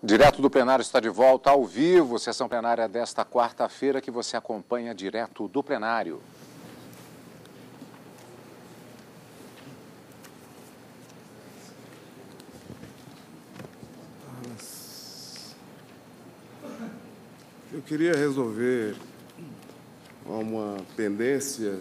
Direto do plenário está de volta ao vivo, sessão plenária desta quarta-feira que você acompanha direto do plenário. Eu queria resolver uma pendência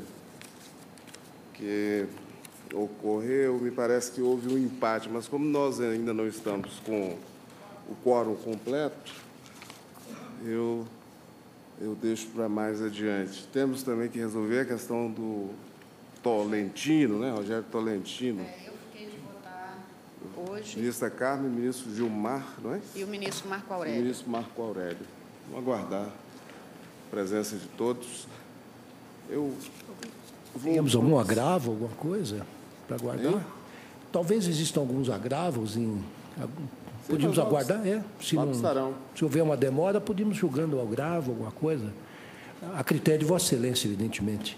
que ocorreu, me parece que houve um empate, mas como nós ainda não estamos com o quórum completo, eu deixo para mais adiante. Temos também que resolver a questão do Tolentino, né, Rogério Tolentino. Eu fiquei de votar hoje. Ministra Carmen, ministro Gilmar, não é? E o ministro Marco Aurélio. O ministro Marco Aurélio. Vamos aguardar a presença de todos. Temos algum agravo, alguma coisa para aguardar? Hein? Talvez existam alguns agravos em... Podíamos aguardar, se houver uma demora, podíamos julgando o agravo, alguma coisa. A critério de Vossa Excelência, evidentemente.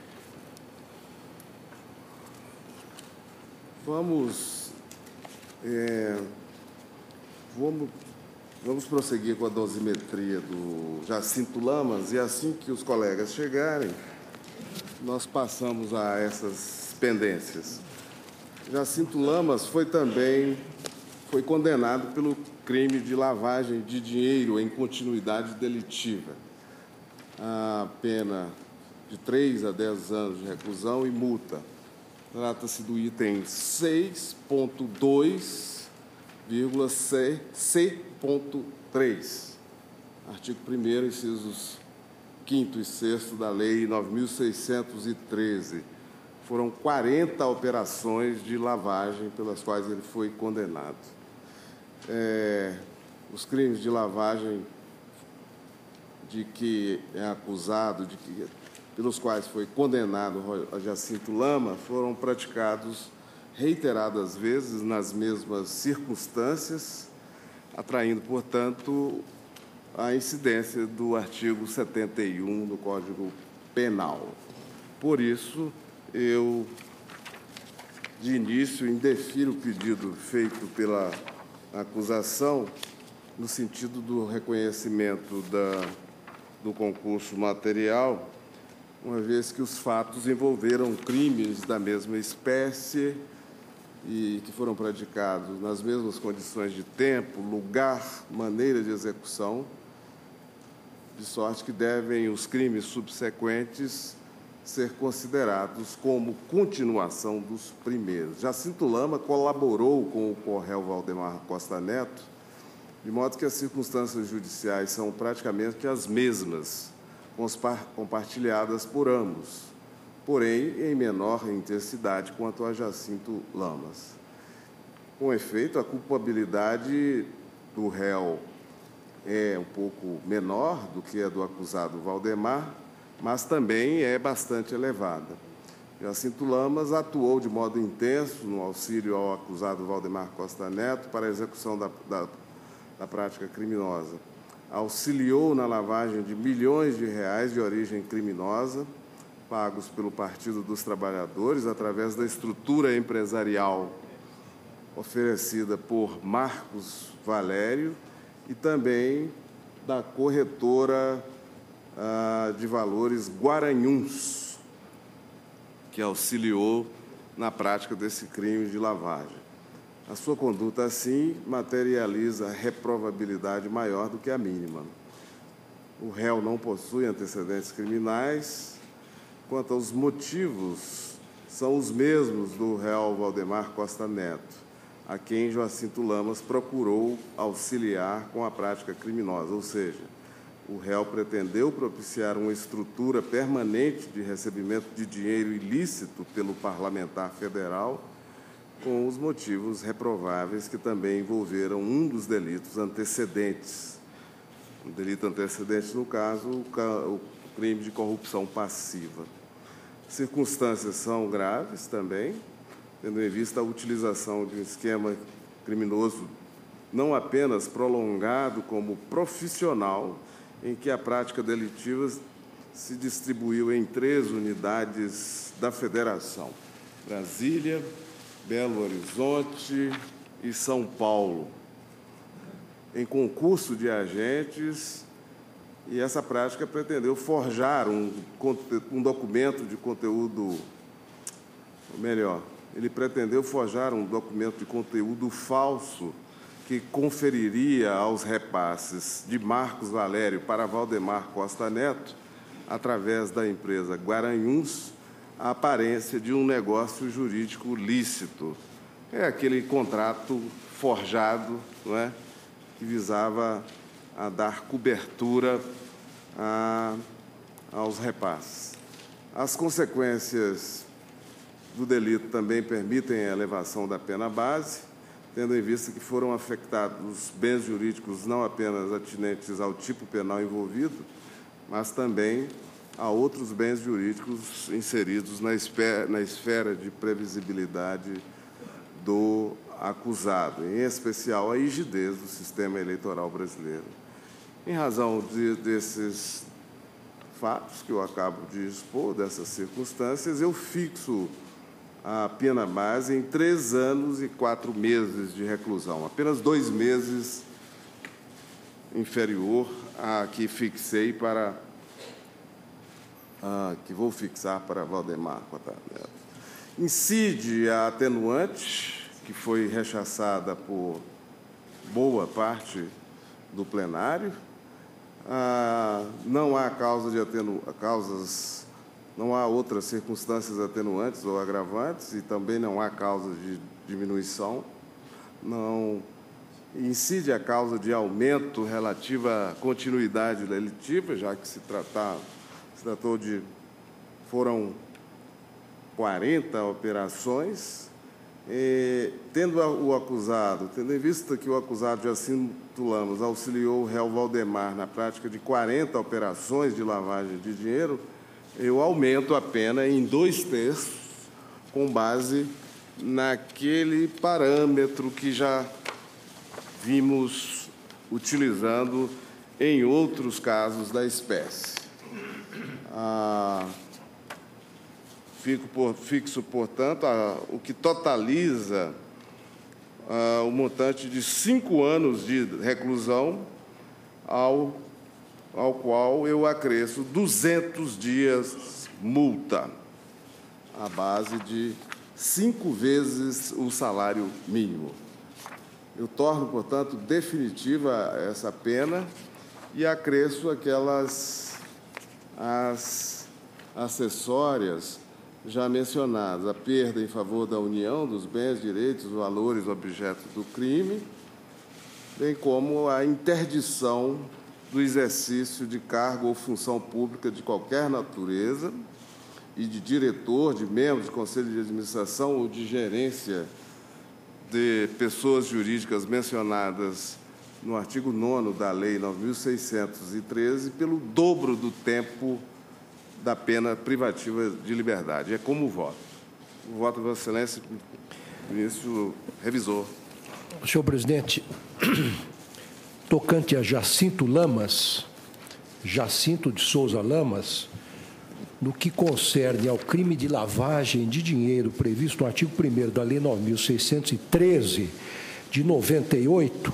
Vamos prosseguir com a dosimetria do Jacinto Lamas e assim que os colegas chegarem, nós passamos a essas pendências. Jacinto Lamas foi condenado pelo crime de lavagem de dinheiro em continuidade delitiva. A pena de 3 a 10 anos de reclusão e multa. Trata-se do item 6.2,c.3, artigo 1º, incisos 5º e 6º da Lei 9.613. Foram 40 operações de lavagem pelas quais ele foi condenado. Os crimes de lavagem de que é acusado, pelos quais foi condenado Jacinto Lama, foram praticados reiteradas vezes nas mesmas circunstâncias, atraindo, portanto, a incidência do artigo 71 do Código Penal. Por isso, eu, de início, indefiro o pedido feito pela acusação no sentido do reconhecimento do concurso material, uma vez que os fatos envolveram crimes da mesma espécie e que foram praticados nas mesmas condições de tempo, lugar, maneira de execução, de sorte que devem os crimes subsequentes ser considerados como continuação dos primeiros. Jacinto Lama colaborou com o réu Valdemar Costa Neto, de modo que as circunstâncias judiciais são praticamente as mesmas, compartilhadas por ambos, porém em menor intensidade quanto a Jacinto Lamas. Com efeito, a culpabilidade do réu é um pouco menor do que a do acusado Valdemar, mas também é bastante elevada. Jacinto Lamas atuou de modo intenso no auxílio ao acusado Valdemar Costa Neto para a execução da prática criminosa. Auxiliou na lavagem de milhões de reais de origem criminosa, pagos pelo Partido dos Trabalhadores através da estrutura empresarial oferecida por Marcos Valério e também da corretora de valores Guaranhuns, que auxiliou na prática desse crime de lavagem. A sua conduta, assim, materializa reprovabilidade maior do que a mínima. O réu não possui antecedentes criminais. Quanto aos motivos, são os mesmos do réu Valdemar Costa Neto, a quem Jacinto Lamas procurou auxiliar com a prática criminosa, ou seja, o réu pretendeu propiciar uma estrutura permanente de recebimento de dinheiro ilícito pelo parlamentar federal, com os motivos reprováveis que também envolveram um dos delitos antecedentes. O delito antecedente, no caso, o crime de corrupção passiva. Circunstâncias são graves também, tendo em vista a utilização de um esquema criminoso não apenas prolongado como profissional, em que a prática delitiva se distribuiu em 3 unidades da Federação: Brasília, Belo Horizonte e São Paulo. em concurso de agentes, e essa prática pretendeu forjar um documento de conteúdo, ou melhor, ele pretendeu forjar um documento de conteúdo falso que conferiria aos repasses de Marcos Valério para Valdemar Costa Neto, através da empresa Guaranhuns, a aparência de um negócio jurídico lícito. É aquele contrato forjado, não é, que visava a dar cobertura aos repasses. As consequências do delito também permitem a elevação da pena base, tendo em vista que foram afetados bens jurídicos não apenas atinentes ao tipo penal envolvido, mas também a outros bens jurídicos inseridos na esfera de previsibilidade do acusado, em especial a rigidez do sistema eleitoral brasileiro. Em razão desses fatos que eu acabo de expor, dessas circunstâncias, eu fixo a pena base em 3 anos e 4 meses de reclusão, apenas 2 meses inferior à que fixei para que vou fixar para Valdemar Costa Neto. Incide a atenuante, que foi rechaçada por boa parte do plenário. Não há não há outras circunstâncias atenuantes ou agravantes e também não há causa de diminuição. Não incide a causa de aumento relativa à continuidade delitiva, já que foram 40 operações, tendo em vista que o acusado Jacinto Lamas auxiliou o réu Valdemar na prática de 40 operações de lavagem de dinheiro, eu aumento a pena em 2/3, com base naquele parâmetro que já vimos utilizando em outros casos da espécie. Fixo, portanto, o que totaliza o montante de 5 anos de reclusão, ao qual eu acresço 200 dias multa, à base de 5 vezes o salário mínimo. Eu torno, portanto, definitiva essa pena e acresço as acessórias já mencionadas, a perda em favor da União dos bens, direitos, valores, objeto do crime, bem como a interdição do exercício de cargo ou função pública de qualquer natureza e de diretor, de membro de conselho de administração ou de gerência de pessoas jurídicas mencionadas no artigo 9º da Lei 9.613 pelo dobro do tempo da pena privativa de liberdade. É como voto. O voto de Vossa Excelência, ministro revisor. Senhor presidente, tocante a Jacinto de Souza Lamas, no que concerne ao crime de lavagem de dinheiro previsto no artigo 1º da Lei 9.613, de 98,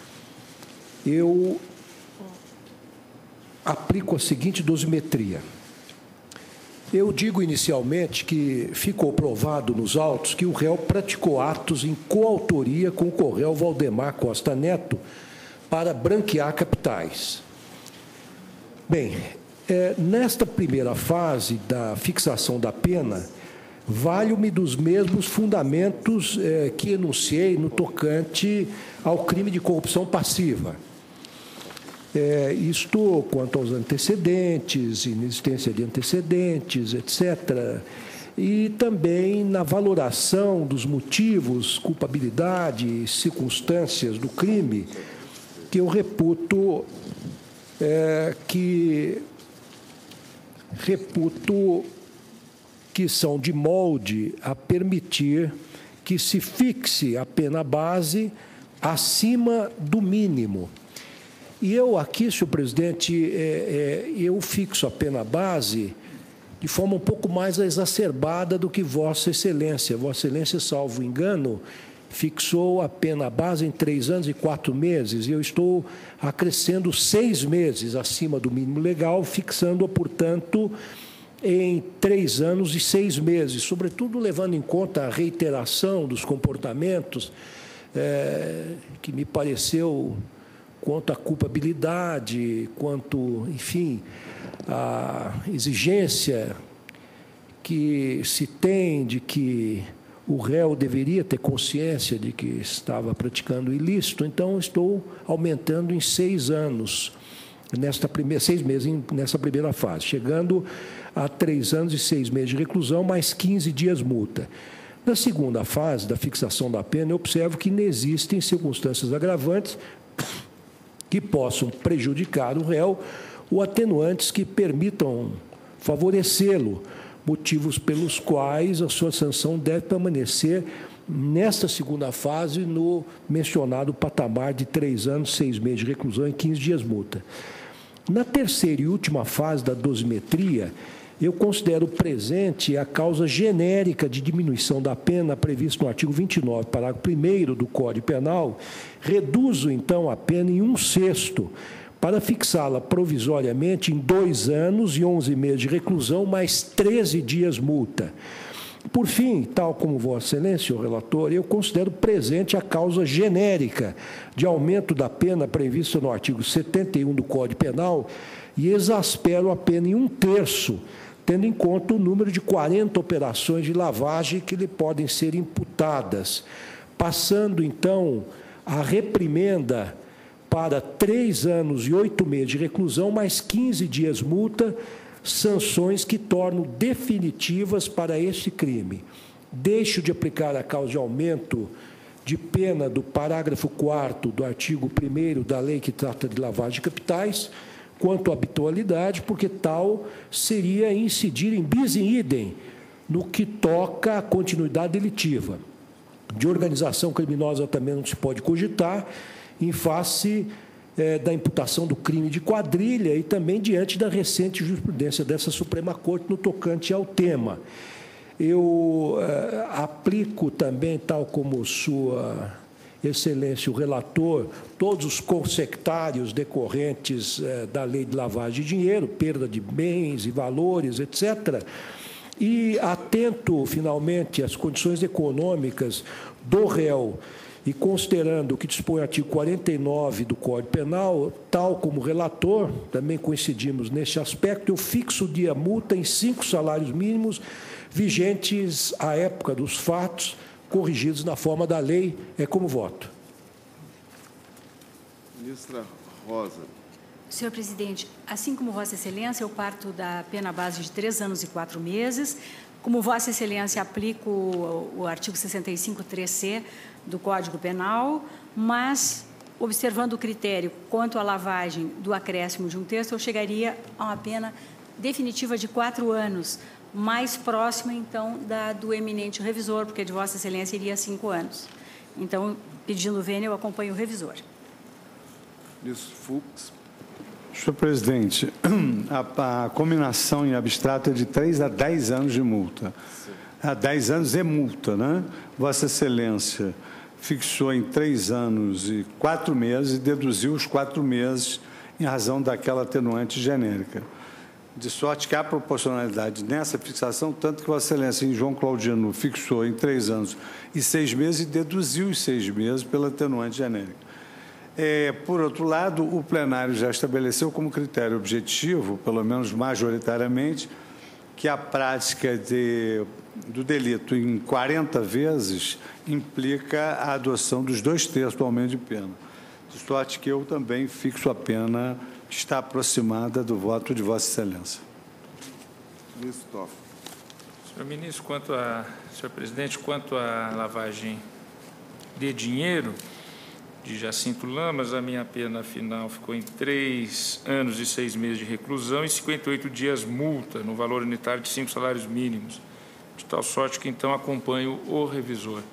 eu aplico a seguinte dosimetria. Eu digo inicialmente que ficou provado nos autos que o réu praticou atos em coautoria com o co-réu Valdemar Costa Neto para branquear capitais. Bem, nesta primeira fase da fixação da pena, valho-me dos mesmos fundamentos que enunciei no tocante ao crime de corrupção passiva. Isto quanto aos antecedentes, inexistência de antecedentes, etc. E também na valoração dos motivos, culpabilidade, circunstâncias do crime, que eu reputo que são de molde a permitir que se fixe a pena base acima do mínimo. E eu aqui, senhor presidente, eu fixo a pena base de forma um pouco mais exacerbada do que Vossa Excelência. Vossa Excelência, salvo engano, fixou a pena base em 3 anos e 4 meses, e eu estou acrescendo 6 meses acima do mínimo legal, fixando-a, portanto, em 3 anos e 6 meses, sobretudo levando em conta a reiteração dos comportamentos, que me pareceu, quanto à culpabilidade, quanto, enfim, à exigência que se tem de que o réu deveria ter consciência de que estava praticando ilícito. Então, estou aumentando em 6 anos, 6 meses nessa primeira fase, chegando a 3 anos e 6 meses de reclusão, mais 15 dias multa. Na segunda fase da fixação da pena, eu observo que não existem circunstâncias agravantes que possam prejudicar o réu ou atenuantes que permitam favorecê-lo, motivos pelos quais a sua sanção deve permanecer nesta segunda fase no mencionado patamar de 3 anos, 6 meses de reclusão e 15 dias multa. Na terceira e última fase da dosimetria, eu considero presente a causa genérica de diminuição da pena prevista no artigo 29, parágrafo 1º do Código Penal, reduzo, então, a pena em 1/6, para fixá-la provisoriamente em 2 anos e 11 meses de reclusão, mais 13 dias multa. Por fim, tal como Vossa Excelência, o relator, eu considero presente a causa genérica de aumento da pena prevista no artigo 71 do Código Penal e exaspero a pena em 1/3, tendo em conta o número de 40 operações de lavagem que lhe podem ser imputadas, passando, então, a reprimenda para 3 anos e 8 meses de reclusão, mais 15 dias multa, sanções que tornam definitivas para este crime. Deixo de aplicar a causa de aumento de pena do parágrafo 4º do artigo 1º da lei que trata de lavagem de capitais, quanto à habitualidade, porque tal seria incidir em bis in idem no que toca à continuidade delitiva. De organização criminosa também não se pode cogitar, em face da imputação do crime de quadrilha e também diante da recente jurisprudência dessa Suprema Corte no tocante ao tema. Eu aplico também, tal como Sua Excelência, o relator, todos os consectários decorrentes da lei de lavagem de dinheiro, perda de bens e valores, etc., e atento, finalmente, às condições econômicas do réu, e considerando o que dispõe o artigo 49 do Código Penal, tal como relator, também coincidimos neste aspecto, eu fixo a multa em 5 salários mínimos vigentes à época dos fatos, corrigidos na forma da lei. É como voto. Ministra Rosa. Senhor presidente, assim como Vossa Excelência, eu parto da pena base de 3 anos e 4 meses. Como Vossa Excelência, aplico o artigo 65(3)C do Código Penal, mas, observando o critério quanto à lavagem do acréscimo de 1/3, eu chegaria a uma pena definitiva de 4 anos, mais próxima, então, do eminente revisor, porque de Vossa Excelência iria 5 anos. Então, pedindo vênia, eu acompanho o revisor. Ministro Fux. Senhor presidente, a combinação em abstrato é de 3 a 10 anos de multa. A 10 anos é multa, né? Vossa Excelência fixou em 3 anos e 4 meses e deduziu os 4 meses em razão daquela atenuante genérica. De sorte que há proporcionalidade nessa fixação, tanto que Vossa Excelência, em João Claudino, fixou em 3 anos e 6 meses e deduziu os 6 meses pela atenuante genérica. Por outro lado, o plenário já estabeleceu como critério objetivo, pelo menos majoritariamente, que a prática do delito em 40 vezes implica a adoção dos 2/3 do aumento de pena. De sorte que eu também fixo a pena que está aproximada do voto de Vossa Excelência. Ministro Toffoli. Senhor ministro, senhor presidente, quanto à lavagem de dinheiro de Jacinto Lamas, a minha pena final ficou em 3 anos e 6 meses de reclusão e 58 dias multa, no valor unitário de 5 salários mínimos, de tal sorte que, então, acompanho o revisor.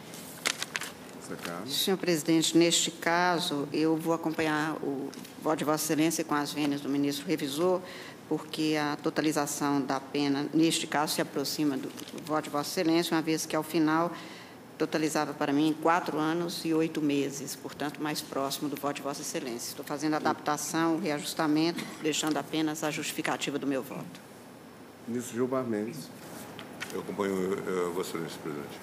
Senhor presidente, neste caso, eu vou acompanhar o voto de Vossa Excelência com as vênias do ministro revisor, porque a totalização da pena, neste caso, se aproxima do voto de Vossa Excelência, uma vez que, ao final, totalizava para mim 4 anos e 8 meses, portanto, mais próximo do voto de Vossa Excelência. Estou fazendo adaptação, reajustamento, deixando apenas a justificativa do meu voto. Ministro Gilmar Mendes. Eu acompanho Vossa Excelência, presidente.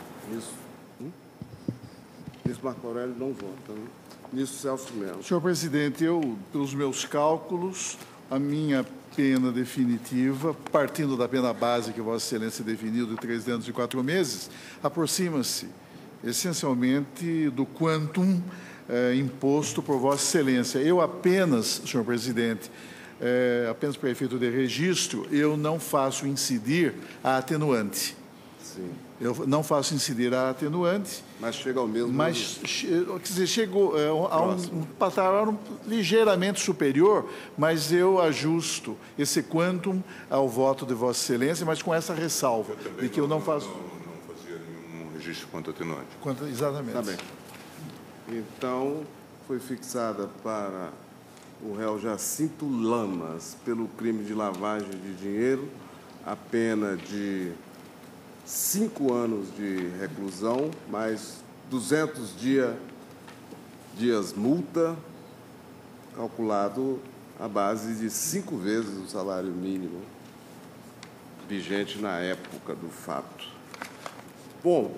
Ministro Marco Aurélio não vota. Né? Ministro Celso Mello. Senhor presidente, pelos meus cálculos, a minha pena definitiva, partindo da pena base que Vossa Excelência definiu de 3 anos e 4 meses, aproxima-se essencialmente do quantum imposto por Vossa Excelência. Eu apenas, senhor presidente, apenas para efeito de registro, eu não faço incidir a atenuante. Sim. Eu não faço incidir a atenuante. Mas chega ao mesmo... Mas, quer dizer, chegou a um patamar ligeiramente superior, mas eu ajusto esse quantum ao voto de Vossa Excelência, mas com essa ressalva, de que eu não faço... Não fazia nenhum registro quanto atenuante. Exatamente. Tá bem. Então, foi fixada para o réu Jacinto Lamas, pelo crime de lavagem de dinheiro, a pena de 5 anos de reclusão, mais 200 dias multa, calculado à base de 5 vezes o salário mínimo vigente na época do fato. Bom,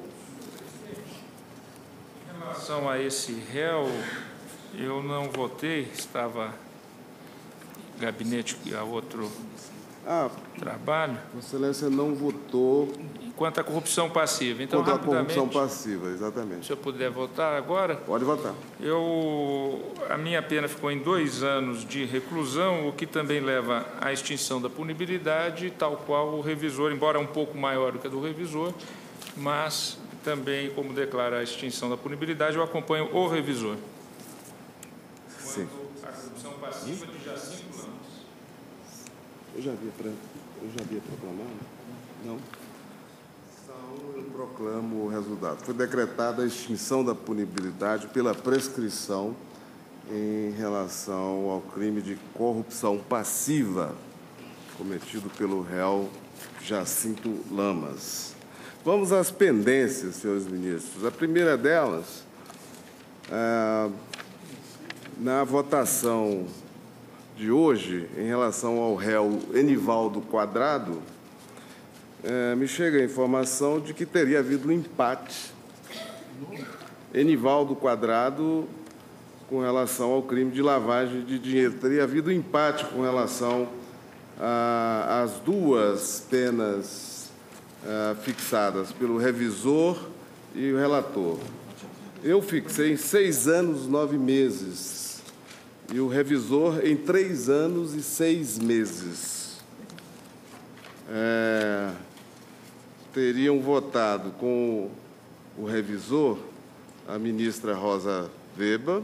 em relação a esse réu, eu não votei, estava em gabinete a outro trabalho. Vossa Excelência não votou... Quanto à corrupção passiva. Então, quanto à rapidamente, corrupção passiva, exatamente. Se eu puder votar agora... Pode votar. A minha pena ficou em 2 anos de reclusão, o que também leva à extinção da punibilidade, tal qual o revisor, embora um pouco maior do que a do revisor, mas também, como declara a extinção da punibilidade, eu acompanho o revisor. Sim. Quanto à corrupção passiva de Jacinto Lamas. Eu já havia proclamado? Não? Então, eu proclamo o resultado. Foi decretada a extinção da punibilidade pela prescrição em relação ao crime de corrupção passiva cometido pelo réu Jacinto Lamas. Vamos às pendências, senhores ministros. A primeira delas, na votação de hoje, em relação ao réu Enivaldo Quadrado, me chega a informação de que teria havido um empate. Enivaldo Quadrado, com relação ao crime de lavagem de dinheiro. Teria havido um empate com relação às 2 penas fixadas pelo revisor e o relator. Eu fixei em 6 anos e 9 meses. E o revisor em 3 anos e 6 meses. Teriam votado com o revisor a ministra Rosa Weber,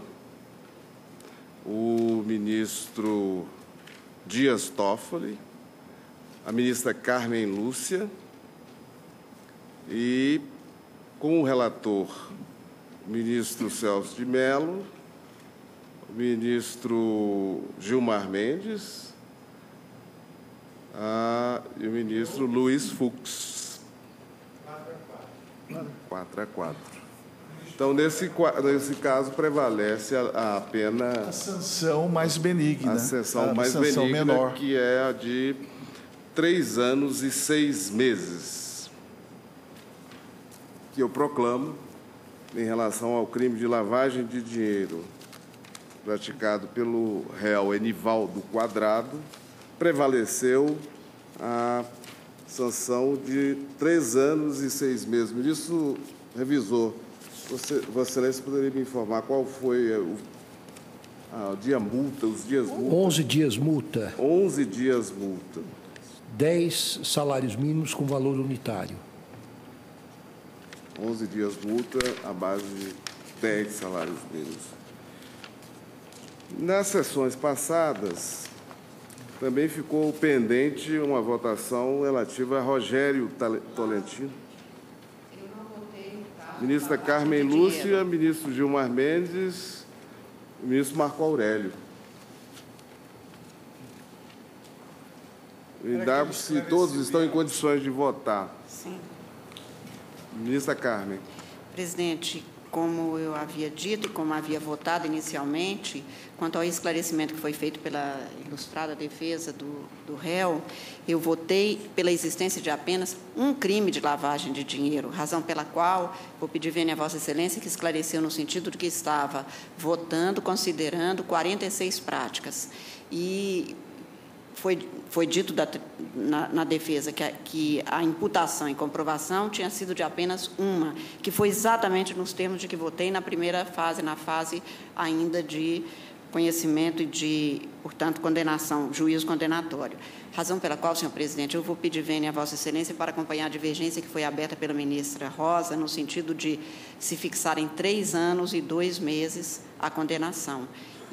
o ministro Dias Toffoli, a ministra Carmen Lúcia e, com o relator, o ministro Celso de Mello, o ministro Gilmar Mendes e o ministro Luiz Fux. 4-4. Então, nesse caso, prevalece a pena... A sanção mais benigna. A sanção mais benigna, menor, que é a de 3 anos e 6 meses. Que eu proclamo em relação ao crime de lavagem de dinheiro praticado pelo réu Enivaldo Quadrado, prevaleceu a sanção de 3 anos e 6 meses. Ministro revisor, Vossa Excelência poderia me informar qual foi o dia multa, os dias multa? 11 dias multa. 11 dias multa. 10 salários mínimos com valor unitário. 11 dias multa à base de 10 salários mínimos. Nas sessões passadas, também ficou pendente uma votação relativa a Rogério Tolentino. Eu não votei no caso. Ministra Carmen Lúcia, ministro Gilmar Mendes, ministro Marco Aurélio. Indago se todos estão em condições de votar. Sim. Ministra Carmen. Presidente, como eu havia dito e como havia votado inicialmente, quanto ao esclarecimento que foi feito pela ilustrada defesa do réu, eu votei pela existência de apenas um crime de lavagem de dinheiro, razão pela qual vou pedir vênia a Vossa Excelência que esclareceu no sentido de que estava votando, considerando 46 práticas. E foi dito na defesa que a imputação e comprovação tinha sido de apenas uma, que foi exatamente nos termos de que votei na primeira fase, na fase ainda de conhecimento e de, portanto, condenação, juízo condenatório. Razão pela qual, senhor presidente, eu vou pedir vênia a Vossa Excelência para acompanhar a divergência que foi aberta pela ministra Rosa, no sentido de se fixar em 3 anos e 2 meses a condenação.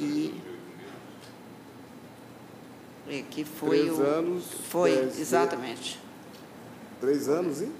Que foi 3 anos. Foi, exatamente. 3 anos, hein?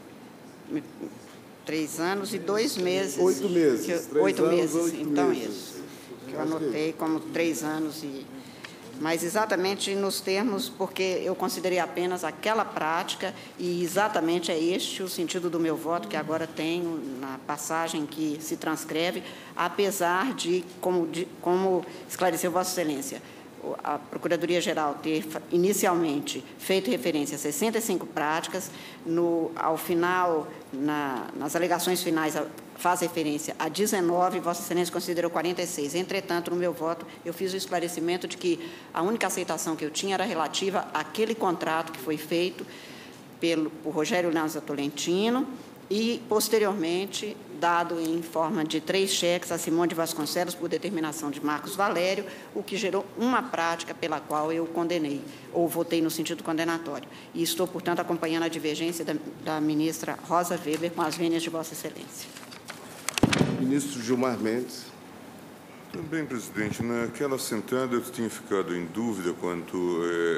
3 anos e 2 meses. 8 meses. 8 meses, 8 então meses. isso. Que eu anotei como 3 anos e... Mas exatamente nos termos, porque eu considerei apenas aquela prática e exatamente é este o sentido do meu voto, que agora tenho na passagem que se transcreve, apesar de, como esclareceu Vossa Excelência, a Procuradoria-Geral ter inicialmente feito referência a 65 práticas, ao final, nas alegações finais, faz referência a 19, Vossa Excelência considerou 46. Entretanto, no meu voto, eu fiz o esclarecimento de que a única aceitação que eu tinha era relativa àquele contrato que foi feito por Rogério Lanza Tolentino e, posteriormente, dado em forma de 3 cheques a Simone de Vasconcelos por determinação de Marcos Valério, o que gerou uma prática pela qual eu condenei, ou votei no sentido condenatório. E estou, portanto, acompanhando a divergência da ministra Rosa Weber com as vênias de Vossa Excelência. Ministro Gilmar Mendes. Também, presidente, naquela sentada eu tinha ficado em dúvida quanto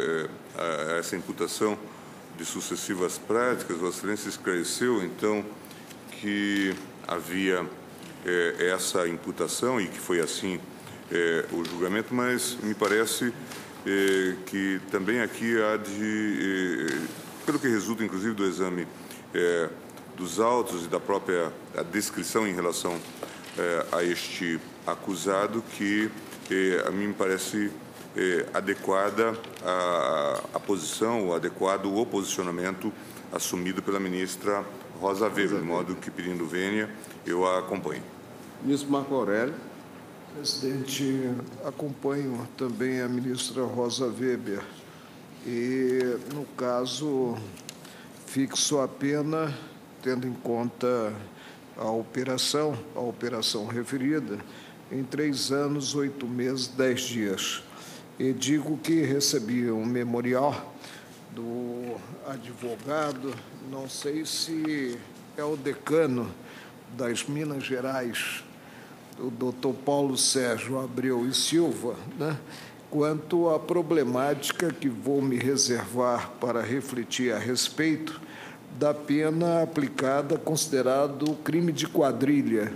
a essa imputação de sucessivas práticas. Vossa Excelência esclareceu, então, que havia essa imputação e que foi assim o julgamento, mas me parece que também aqui há de, pelo que resulta inclusive do exame dos autos e da própria descrição em relação a este acusado, que a mim me parece adequada a posição, adequado o posicionamento assumido pela ministra Rosa Weber, de modo que, pedindo vênia, eu a acompanho. Ministro Marco Aurélio. Presidente, acompanho também a ministra Rosa Weber e, no caso, fixo a pena, tendo em conta a operação referida, em 3 anos, 8 meses, 10 dias. E digo que recebi um memorial do advogado, não sei se é o decano das Minas Gerais, o doutor Paulo Sérgio Abreu e Silva, né, quanto à problemática que vou me reservar para refletir a respeito da pena aplicada considerado crime de quadrilha.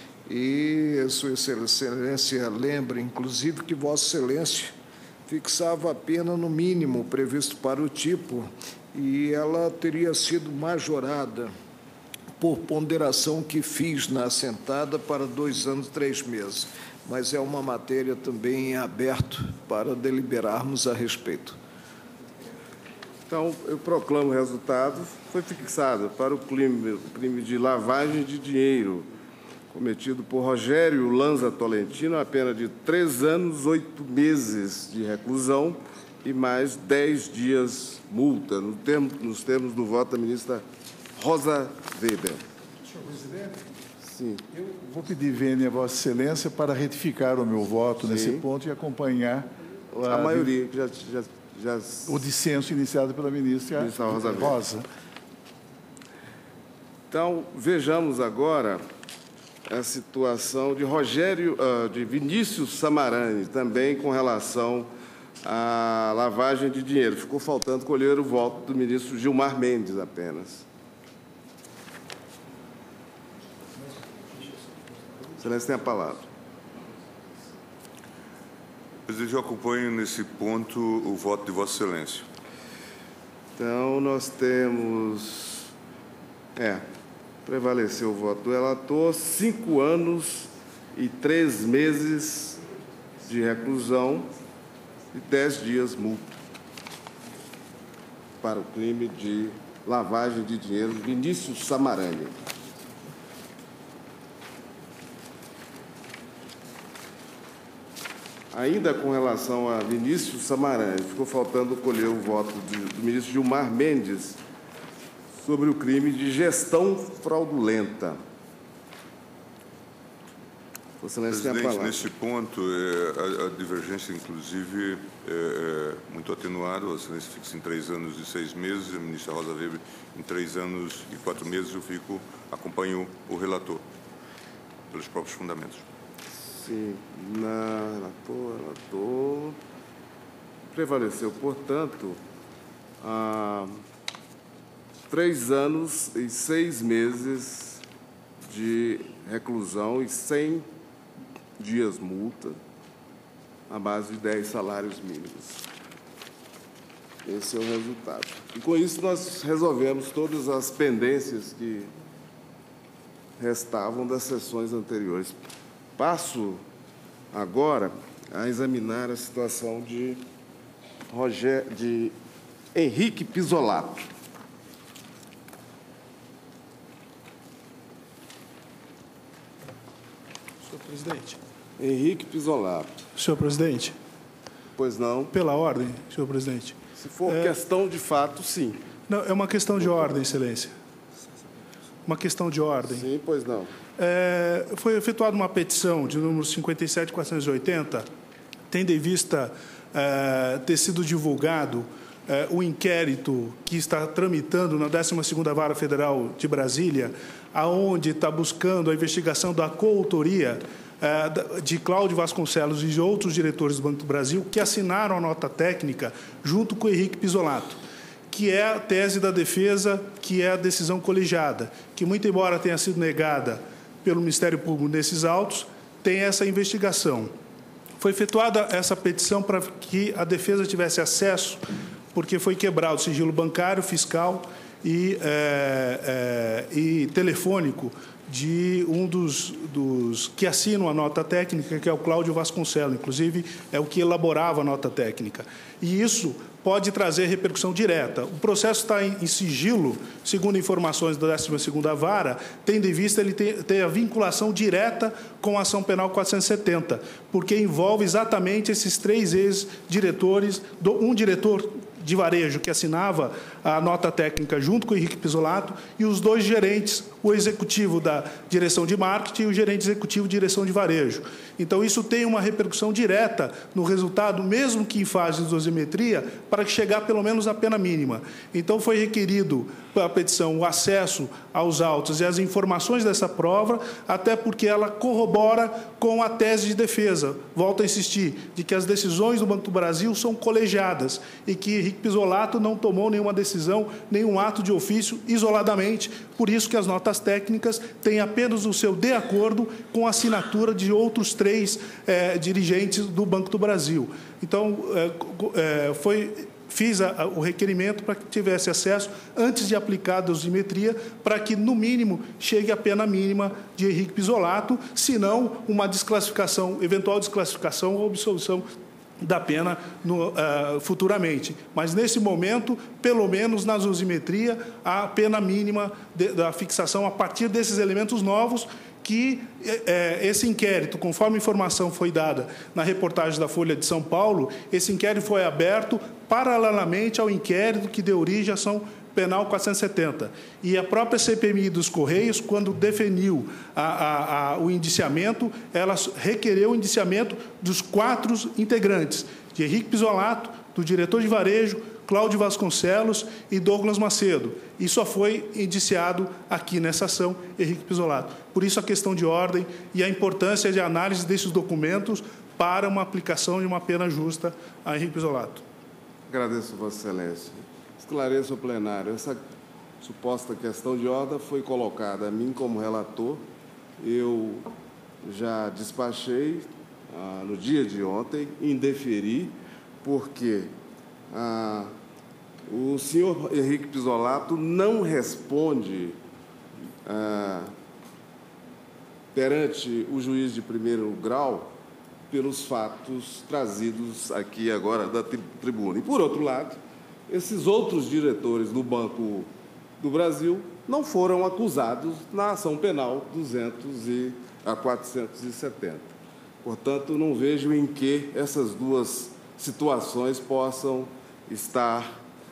E Sua Excelência lembra, inclusive, que Vossa Excelência fixava a pena no mínimo previsto para o tipo e ela teria sido majorada por ponderação que fiz na assentada para 2 anos e 3 meses. Mas é uma matéria também em aberto para deliberarmos a respeito. Então, eu proclamo o resultado. Foi fixado para o crime de lavagem de dinheiro cometido por Rogério Lanza Tolentino, a pena de 3 anos, 8 meses de reclusão e mais 10 dias multa, nos termos do voto da ministra Rosa Weber. Senhor presidente, sim. Eu vou pedir vênia a Vossa Excelência para retificar o meu voto nesse ponto e acompanhar a maioria que já o dissenso iniciado pela ministra Rosa Weber. Rosa. Então, vejamos agora a situação de Vinícius Samarani, também com relação à lavagem de dinheiro. Ficou faltando colher o voto do ministro Gilmar Mendes apenas. Excelência tem a palavra. Presidente, eu acompanho nesse ponto o voto de Vossa Excelência. Então, nós temos... Prevaleceu o voto do relator. 5 anos e 3 meses de reclusão e 10 dias multa para o crime de lavagem de dinheiro, Vinícius Samarani. Ainda com relação a Vinícius Samarani, ficou faltando colher o voto do ministro Gilmar Mendes sobre o crime de gestão fraudulenta. Presidente, nesse ponto, a divergência, inclusive, é muito atenuada. Vossa Excelência fixa em 3 anos e 6 meses, a ministra Rosa Weber em 3 anos e 4 meses. Eu acompanho o relator, pelos próprios fundamentos. Sim, relator. Prevaleceu, portanto, 3 anos e 6 meses de reclusão e 100 dias multa, à base de 10 salários mínimos. Esse é o resultado. E, com isso, nós resolvemos todas as pendências que restavam das sessões anteriores. Passo agora a examinar a situação de Henrique Pisolato. Senhor presidente. Henrique Pisolato. Senhor presidente. Pois não. Pela ordem, senhor presidente. Se for questão de fato, sim. Não, é uma questão de ordem, excelência. Uma questão de ordem. Sim, pois não. Foi efetuada uma petição de número 57.480, tendo em vista ter sido divulgado o inquérito que está tramitando na 12ª Vara Federal de Brasília, aonde está buscando a investigação da coautoria de Cláudio Vasconcelos e de outros diretores do Banco do Brasil que assinaram a nota técnica junto com o Henrique Pisolato, que é a tese da defesa, que é a decisão colegiada, que, muito embora tenha sido negada pelo Ministério Público nesses autos, tem essa investigação. Foi efetuada essa petição para que a defesa tivesse acesso, porque foi quebrado o sigilo bancário, fiscal e telefônico de um dos que assinam a nota técnica, que é o Cláudio Vasconcelos, inclusive é o que elaborava a nota técnica. E isso pode trazer repercussão direta. O processo está em sigilo, segundo informações da 12ª Vara, tendo em vista ele ter a vinculação direta com a ação penal 470, porque envolve exatamente esses 3 ex-diretores, um diretor de varejo que assinava a nota técnica junto com o Henrique Pisolato e os 2 gerentes, o executivo da direção de marketing e o gerente executivo de direção de varejo. Então, isso tem uma repercussão direta no resultado, mesmo que em fase de dosimetria, para chegar pelo menos à pena mínima. Então, foi requerido pela petição o acesso aos autos e às informações dessa prova, até porque ela corrobora com a tese de defesa. Volto a insistir, de que as decisões do Banco do Brasil são colegiadas e que Henrique Pisolato não tomou nenhuma decisão, nenhum ato de ofício isoladamente, por isso que as notas técnicas têm apenas o seu de acordo com a assinatura de outros 3 dirigentes do Banco do Brasil. Então, fiz o requerimento para que tivesse acesso antes de aplicar a dosimetria, para que, no mínimo, chegue a pena mínima de Henrique Pisolato, se não uma desclassificação, eventual desclassificação ou absolvição da pena futuramente. Mas, nesse momento, pelo menos na dosimetria, a pena mínima da fixação a partir desses elementos novos, que esse inquérito, conforme a informação foi dada na reportagem da Folha de São Paulo, esse inquérito foi aberto paralelamente ao inquérito que deu origem à ação penal 470. E a própria CPMI dos Correios, quando definiu o indiciamento, ela requereu o indiciamento dos 4 integrantes, de Henrique Pisolato, do diretor de varejo, Cláudio Vasconcelos e Douglas Macedo. E só foi indiciado aqui nessa ação Henrique Pisolato. Por isso a questão de ordem e a importância de análise desses documentos para uma aplicação de uma pena justa a Henrique Pisolato. Agradeço, Vossa Excelência. Esclareço ao plenário. Essa suposta questão de ordem foi colocada a mim como relator. Eu já despachei no dia de ontem, indeferi, porque o senhor Henrique Pisolato não responde perante o juiz de primeiro grau pelos fatos trazidos aqui agora da tribuna. E, por outro lado, esses outros diretores do Banco do Brasil não foram acusados na ação penal 470. Portanto, não vejo em que essas duas situações possam estar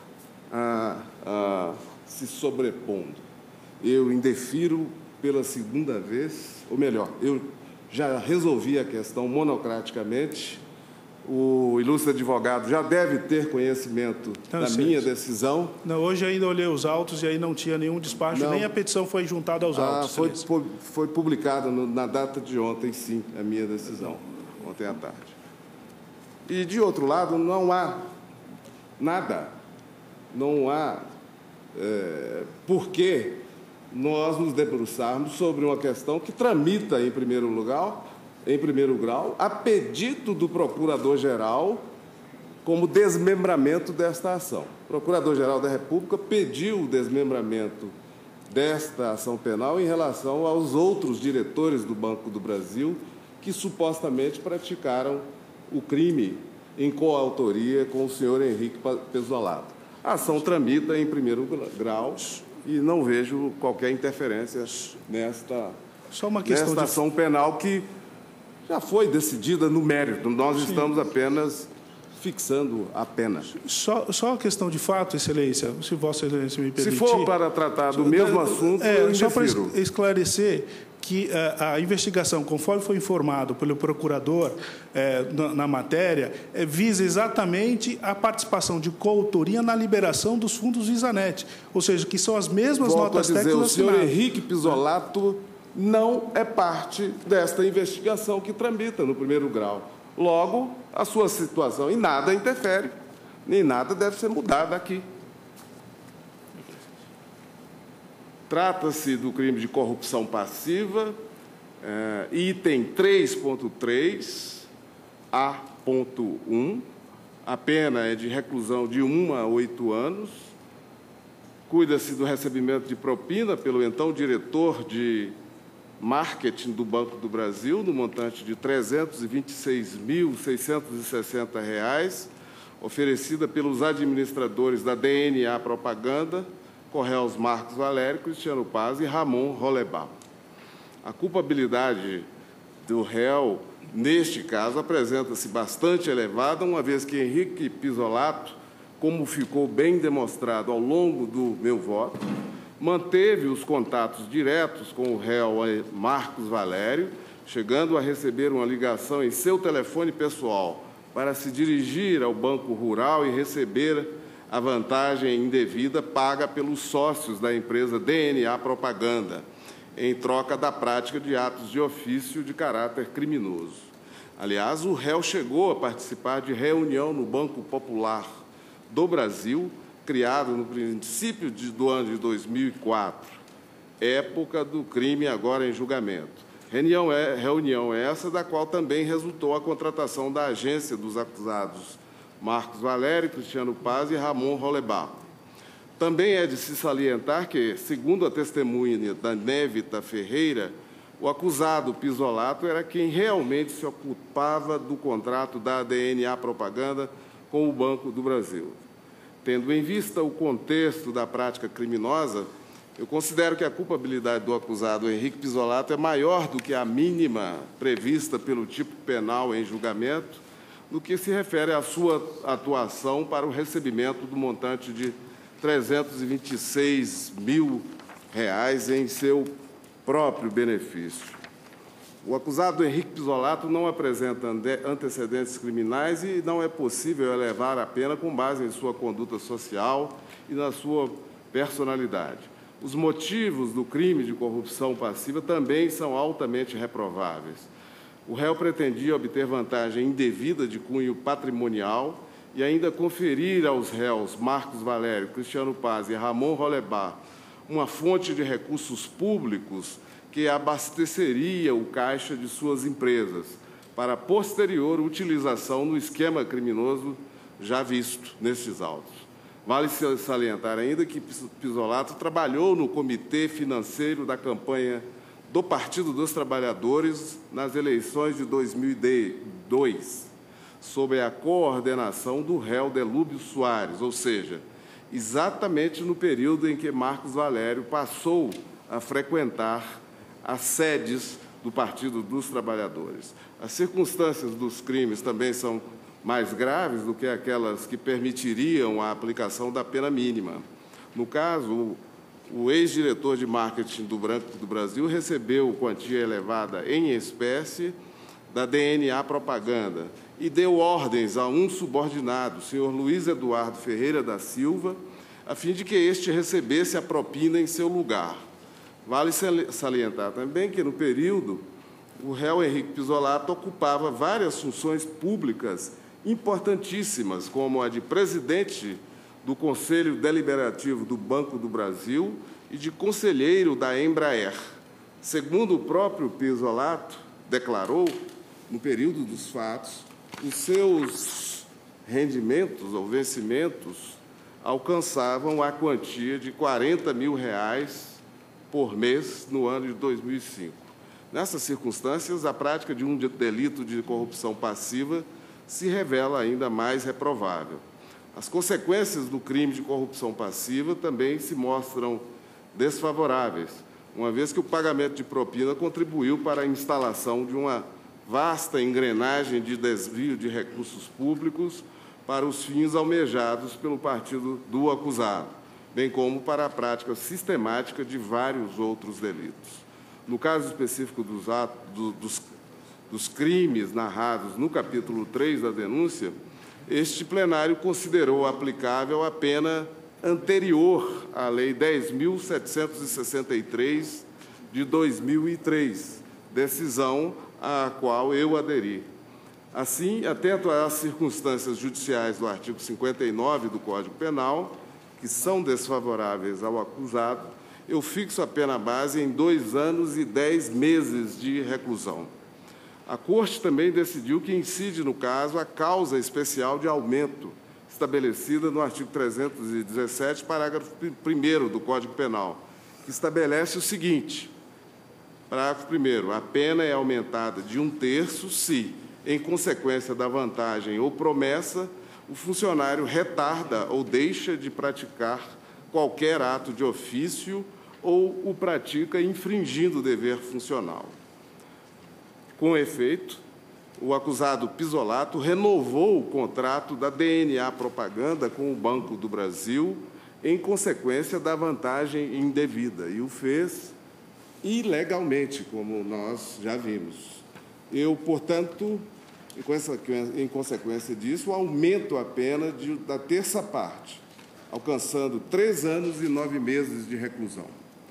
se sobrepondo. Eu indefiro pela segunda vez, ou melhor, eu já resolvi a questão monocraticamente. O ilustre advogado já deve ter conhecimento da minha decisão. Não, hoje ainda olhei os autos e aí não tinha nenhum despacho, nem a petição foi juntada aos autos. Foi publicada na data de ontem, sim, a minha decisão, ontem à tarde. E, de outro lado, não há nada, não há por que nós nos debruçarmos sobre uma questão que tramita em primeiro grau, a pedido do Procurador-Geral, como desmembramento desta ação. O Procurador-Geral da República pediu o desmembramento desta ação penal em relação aos outros diretores do Banco do Brasil que supostamente praticaram o crime em coautoria com o senhor Henrique Pezolato. A ação tramita em primeiro grau e não vejo qualquer interferência nesta ação penal que já foi decidida no mérito. Nós estamos apenas fixando a pena. Só a questão de fato, Excelência, se Vossa Excelência me permitir... Se for para tratar do mesmo assunto, eu indefiro. Só para esclarecer que a investigação, conforme foi informado pelo procurador na matéria, visa exatamente a participação de coautoria na liberação dos fundos Visanet, ou seja, que são as mesmas notas técnicas. O senhor Henrique Pezolato não é parte desta investigação que tramita no primeiro grau. Logo, a sua situação em nada interfere, nem nada deve ser mudado aqui. Trata-se do crime de corrupção passiva, item 3.3, A.1. A pena é de reclusão de 1 a 8 anos. Cuida-se do recebimento de propina pelo então diretor de marketing do Banco do Brasil, no montante de R$ 326.660, oferecida pelos administradores da DNA Propaganda, Correios Marcos Valério, Cristiano Paz e Ramon Rolebal. A culpabilidade do réu, neste caso, apresenta-se bastante elevada, uma vez que Henrique Pezolato, como ficou bem demonstrado ao longo do meu voto, manteve os contatos diretos com o réu Marcos Valério, chegando a receber uma ligação em seu telefone pessoal para se dirigir ao Banco Rural e receber a vantagem indevida paga pelos sócios da empresa DNA Propaganda, em troca da prática de atos de ofício de caráter criminoso. Aliás, o réu chegou a participar de reunião no Banco Popular do Brasil, criado no princípio do ano de 2004, época do crime agora em julgamento. Reunião essa da qual também resultou a contratação da agência dos acusados Marcos Valério, Cristiano Paz e Ramon Rolebal. Também é de se salientar que, segundo a testemunha da Névita Ferreira, o acusado Pezolato era quem realmente se ocupava do contrato da DNA Propaganda com o Banco do Brasil. Tendo em vista o contexto da prática criminosa, eu considero que a culpabilidade do acusado Henrique Pezolato é maior do que a mínima prevista pelo tipo penal em julgamento, no que se refere à sua atuação para o recebimento do montante de R$ 326 mil em seu próprio benefício. O acusado Henrique Pezolato não apresenta antecedentes criminais e não é possível elevar a pena com base em sua conduta social e na sua personalidade. Os motivos do crime de corrupção passiva também são altamente reprováveis. O réu pretendia obter vantagem indevida de cunho patrimonial e ainda conferir aos réus Marcos Valério, Cristiano Paz e Ramon Rolebal uma fonte de recursos públicos que abasteceria o caixa de suas empresas para posterior utilização no esquema criminoso já visto nestes autos. Vale salientar ainda que Pisolato trabalhou no Comitê Financeiro da campanha do Partido dos Trabalhadores nas eleições de 2002, sob a coordenação do réu Delúbio Soares, ou seja, exatamente no período em que Marcos Valério passou a frequentar as sedes do Partido dos Trabalhadores. As circunstâncias dos crimes também são mais graves do que aquelas que permitiriam a aplicação da pena mínima. No caso, o ex-diretor de marketing do Banco do Brasil recebeu quantia elevada em espécie da DNA Propaganda e deu ordens a um subordinado, o senhor Luiz Eduardo Ferreira da Silva, a fim de que este recebesse a propina em seu lugar. Vale salientar também que, no período, o réu Henrique Pisolato ocupava várias funções públicas importantíssimas, como a de presidente do Conselho Deliberativo do Banco do Brasil e de conselheiro da Embraer. Segundo o próprio Pisolato declarou, no período dos fatos, os seus rendimentos ou vencimentos alcançavam a quantia de R$40 mil por mês no ano de 2005. Nessas circunstâncias, a prática de um delito de corrupção passiva se revela ainda mais reprovável. As consequências do crime de corrupção passiva também se mostram desfavoráveis, uma vez que o pagamento de propina contribuiu para a instalação de uma vasta engrenagem de desvio de recursos públicos para os fins almejados pelo partido do acusado, bem como para a prática sistemática de vários outros delitos. No caso específico dos crimes narrados no capítulo 3 da denúncia, este plenário considerou aplicável a pena anterior à Lei 10.763, de 2003, decisão à qual eu aderi. Assim, atento às circunstâncias judiciais do artigo 59 do Código Penal, que são desfavoráveis ao acusado, eu fixo a pena base em 2 anos e 10 meses de reclusão. A Corte também decidiu que incide, no caso, a causa especial de aumento, estabelecida no artigo 317, parágrafo 1º do Código Penal, que estabelece o seguinte: parágrafo 1º, a pena é aumentada de 1/3 se, em consequência da vantagem ou promessa, o funcionário retarda ou deixa de praticar qualquer ato de ofício ou o pratica infringindo o dever funcional. Com efeito, o acusado Pisolato renovou o contrato da DNA Propaganda com o Banco do Brasil em consequência da vantagem indevida, e o fez ilegalmente, como nós já vimos. Eu, portanto, em consequência disso, aumento a pena da terça parte, alcançando 3 anos e 9 meses de reclusão.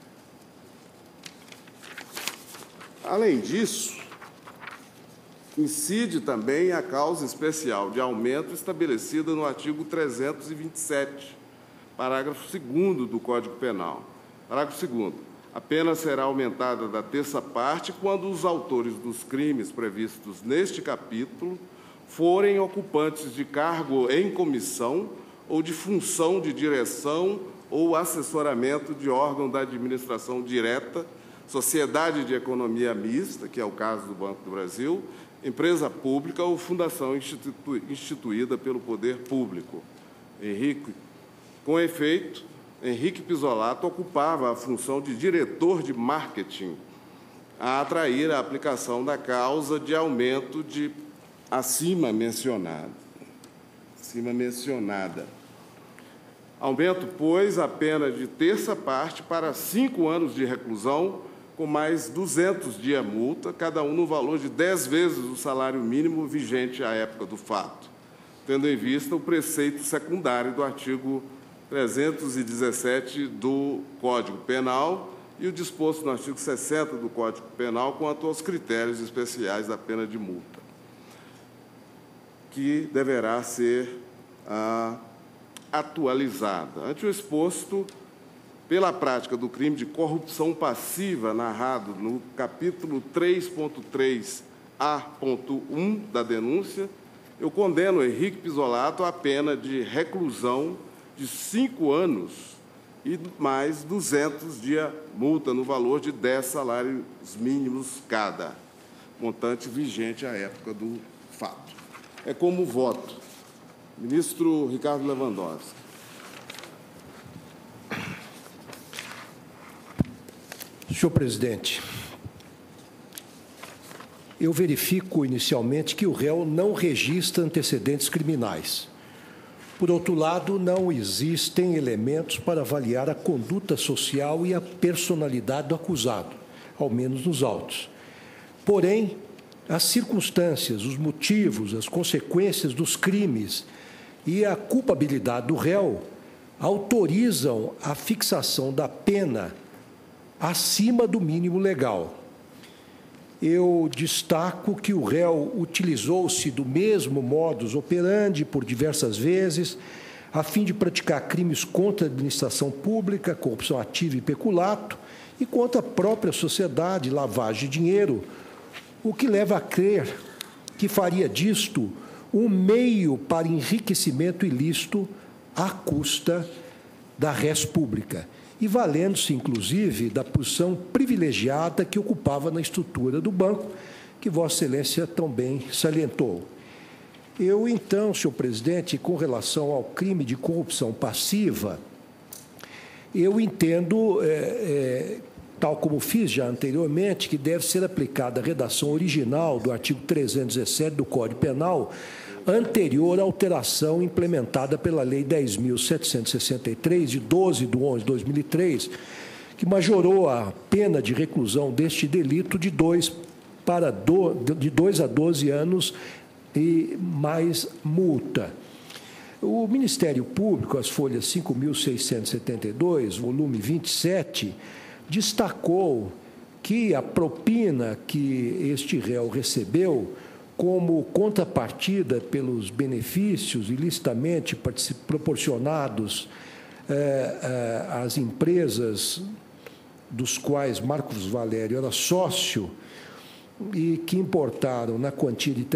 Além disso, incide também a causa especial de aumento estabelecida no artigo 327, parágrafo 2º do Código Penal. Parágrafo 2º. A pena será aumentada da terça parte quando os autores dos crimes previstos neste capítulo forem ocupantes de cargo em comissão ou de função de direção ou assessoramento de órgão da administração direta, sociedade de economia mista, que é o caso do Banco do Brasil, empresa pública ou fundação instituída pelo poder público. Com efeito, Henrique Pisolato ocupava a função de diretor de marketing a atrair a aplicação da causa de aumento acima mencionada. Aumento, pois, a pena de terça parte para 5 anos de reclusão, com mais 200 de multa, cada um no valor de 10 vezes o salário mínimo vigente à época do fato, tendo em vista o preceito secundário do artigo 317 do Código Penal e o disposto no artigo 60 do Código Penal quanto aos critérios especiais da pena de multa, que deverá ser atualizada. Ante o exposto, pela prática do crime de corrupção passiva narrado no capítulo 3.3a.1 da denúncia, eu condeno Henrique Pisolato à pena de reclusão de 5 anos e mais 200 de multa no valor de 10 salários mínimos cada, montante vigente à época do fato. É como voto. Ministro Ricardo Lewandowski. Senhor presidente, eu verifico inicialmente que o réu não registra antecedentes criminais. Por outro lado, não existem elementos para avaliar a conduta social e a personalidade do acusado, ao menos nos autos. Porém, as circunstâncias, os motivos, as consequências dos crimes e a culpabilidade do réu autorizam a fixação da pena acima do mínimo legal. Eu destaco que o réu utilizou-se do mesmo modus operandi por diversas vezes, a fim de praticar crimes contra a administração pública, corrupção ativa e peculato, e contra a própria sociedade, lavagem de dinheiro, o que leva a crer que faria disto um meio para enriquecimento ilícito à custa da res pública, e valendo-se, inclusive, da posição privilegiada que ocupava na estrutura do banco, que Vossa Excelência também salientou. Eu, então, senhor presidente, com relação ao crime de corrupção passiva, eu entendo, tal como fiz já anteriormente, que deve ser aplicada a redação original do artigo 317 do Código Penal, anterior à alteração implementada pela Lei 10.763, de 12 de 11 de 2003, que majorou a pena de reclusão deste delito de 2 a 12 anos e mais multa. O Ministério Público, as folhas 5.672, volume 27, destacou que a propina que este réu recebeu como contrapartida pelos benefícios ilicitamente proporcionados às empresas dos quais Marcos Valério era sócio e que importaram na quantia de R$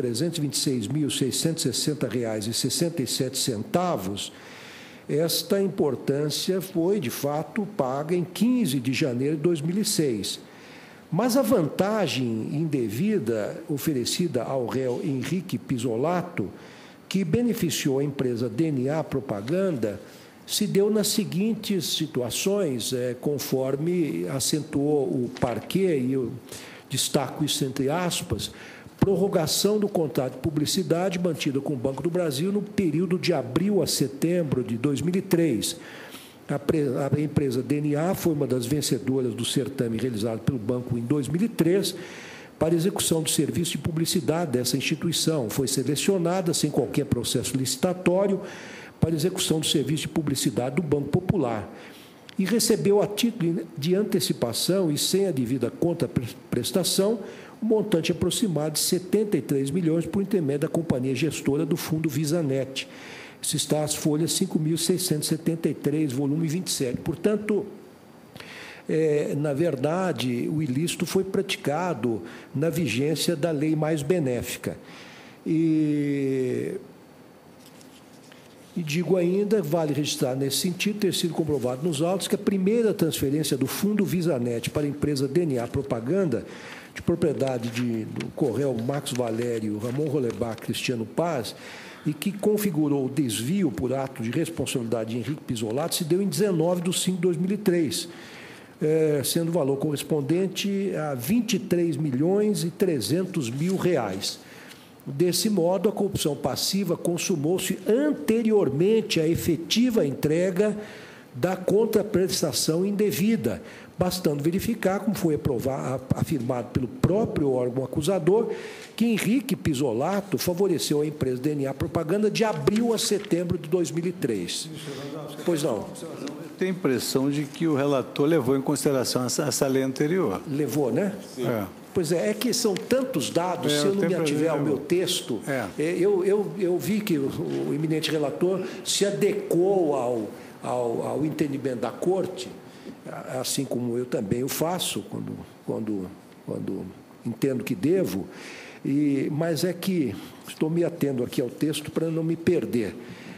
326.660,67, esta importância foi, de fato, paga em 15 de janeiro de 2006. Mas a vantagem indevida oferecida ao réu Henrique Pisolato, que beneficiou a empresa DNA Propaganda, se deu nas seguintes situações, conforme acentuou o parquê, e eu destaco isso entre aspas: prorrogação do contrato de publicidade mantido com o Banco do Brasil no período de abril a setembro de 2003. A empresa DNA foi uma das vencedoras do certame realizado pelo banco em 2003 para execução do serviço de publicidade dessa instituição. Foi selecionada, sem qualquer processo licitatório, para execução do serviço de publicidade do Banco Popular e recebeu a título de antecipação e sem a devida contraprestação um montante aproximado de 73 milhões por intermédio da companhia gestora do Fundo VisaNet. Isso está às folhas 5.673, volume 27. Portanto, na verdade, o ilícito foi praticado na vigência da lei mais benéfica. E digo ainda, vale registrar nesse sentido, ter sido comprovado nos autos que a primeira transferência do Fundo VisaNet para a empresa DNA Propaganda, de propriedade do Correio Marcos Valério, Ramon Rolebach, Cristiano Paz, e que configurou o desvio por ato de responsabilidade de Henrique Pisolato, se deu em 19 de 5 de 2003, sendo o valor correspondente a R$ 23.300.000. Desse modo, a corrupção passiva consumou-se anteriormente à efetiva entrega da contraprestação indevida, bastando verificar, como foi afirmado pelo próprio órgão acusador, que Henrique Pisolato favoreceu a empresa DNA Propaganda de abril a setembro de 2003. Pois não? Eu tenho a impressão de que o relator levou em consideração essa lei anterior. Levou, né? Sim. Pois é que são tantos dados, se eu não me ativer ao meu texto, eu vi que o eminente relator se adequou ao entendimento da Corte, assim como eu também o faço, quando entendo que devo, mas é que estou me atendo aqui ao texto para não me perder.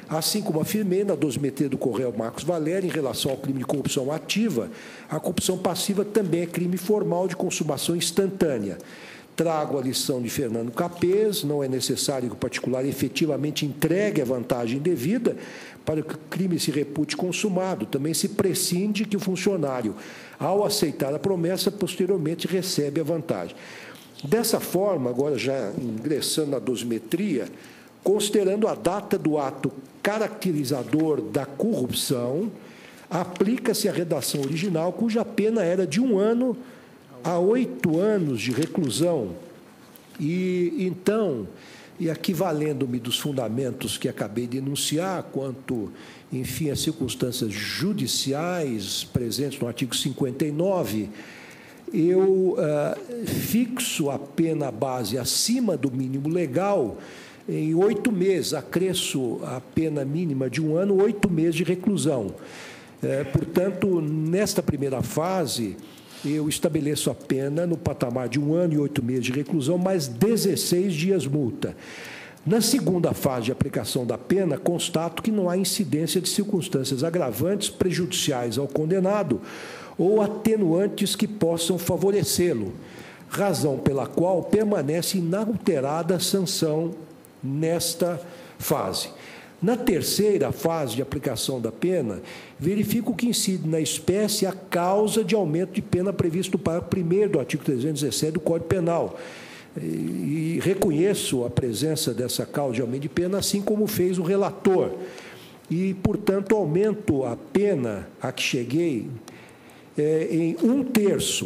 Assim como afirmei na dosimetria do Correio Marcos Valério, em relação ao crime de corrupção ativa, a corrupção passiva também é crime formal de consumação instantânea. Trago a lição de Fernando Capês: não é necessário que o particular efetivamente entregue a vantagem devida para que o crime se repute consumado. Também se prescinde que o funcionário, ao aceitar a promessa, posteriormente recebe a vantagem. Dessa forma, agora já ingressando na dosimetria, considerando a data do ato caracterizador da corrupção, aplica-se a redação original, cuja pena era de 1 ano a 8 anos de reclusão. E, então, e aqui valendo-me dos fundamentos que acabei de enunciar, quanto, enfim, às circunstâncias judiciais presentes no artigo 59, eu fixo a pena base acima do mínimo legal em 8 meses, acresço a pena mínima de 1 ano, 8 meses de reclusão. Portanto, nesta primeira fase, eu estabeleço a pena no patamar de 1 ano e 8 meses de reclusão, mais 16 dias multa. Na segunda fase de aplicação da pena, constato que não há incidência de circunstâncias agravantes prejudiciais ao condenado ou atenuantes que possam favorecê-lo, razão pela qual permanece inalterada a sanção nesta fase. Na terceira fase de aplicação da pena, verifico que incide na espécie a causa de aumento de pena previsto no parágrafo 1º do artigo 317 do Código Penal. E reconheço a presença dessa causa de aumento de pena, assim como fez o relator. E, portanto, aumento a pena a que cheguei em 1/3,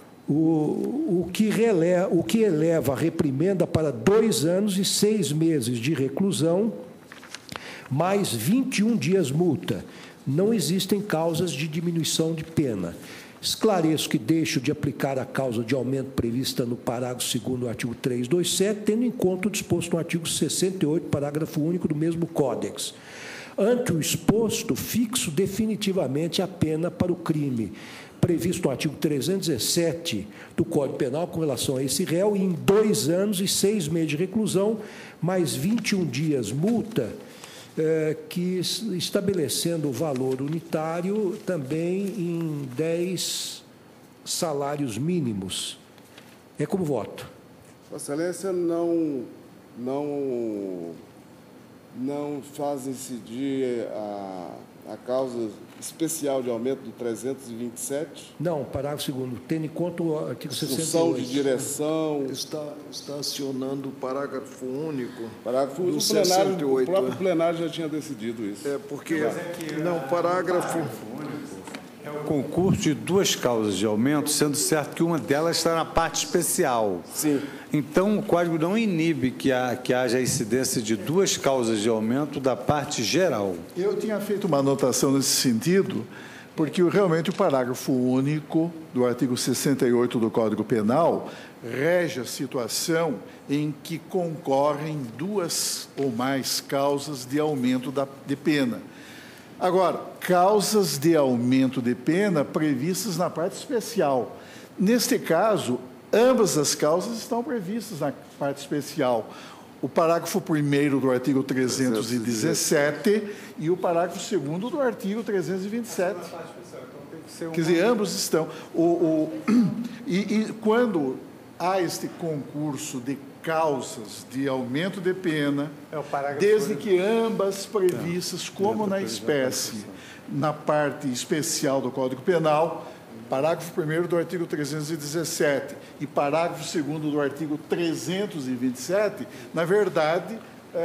o que eleva a reprimenda para 2 anos e 6 meses de reclusão, mais 21 dias multa. Não existem causas de diminuição de pena. Esclareço que deixo de aplicar a causa de aumento prevista no parágrafo 2º do artigo 327, tendo em conta o disposto no artigo 68, parágrafo único do mesmo Códex. Ante o exposto, fixo definitivamente a pena para o crime previsto no artigo 317 do Código Penal com relação a esse réu em 2 anos e 6 meses de reclusão, mais 21 dias multa, que estabelecendo o valor unitário também em 10 salários mínimos. É como voto. Vossa Excelência não faz incidir a causa especial de aumento do 327? Não, parágrafo 2º, tendo em conta o artigo 68. Função de direção. Está acionando o parágrafo único. Parágrafo único, o próprio plenário já tinha decidido isso. Porque não, parágrafo é o concurso de 2 causas de aumento, sendo certo que uma delas está na parte especial. Sim. Então, o Código não inibe que haja incidência de 2 causas de aumento da parte geral. Eu tinha feito uma anotação nesse sentido, porque realmente o parágrafo único do artigo 68 do Código Penal rege a situação em que concorrem 2 ou mais causas de aumento de pena. Agora, causas de aumento de pena previstas na parte especial. Neste caso, ambas as causas estão previstas na parte especial. O parágrafo 1º do artigo 317 e o parágrafo 2º do artigo 327. Quer dizer, ambos estão. E quando há este concurso de causas de aumento de pena, desde que ambas previstas, como na espécie, na parte especial do Código Penal, parágrafo 1º do artigo 317 e parágrafo 2º do artigo 327, na verdade,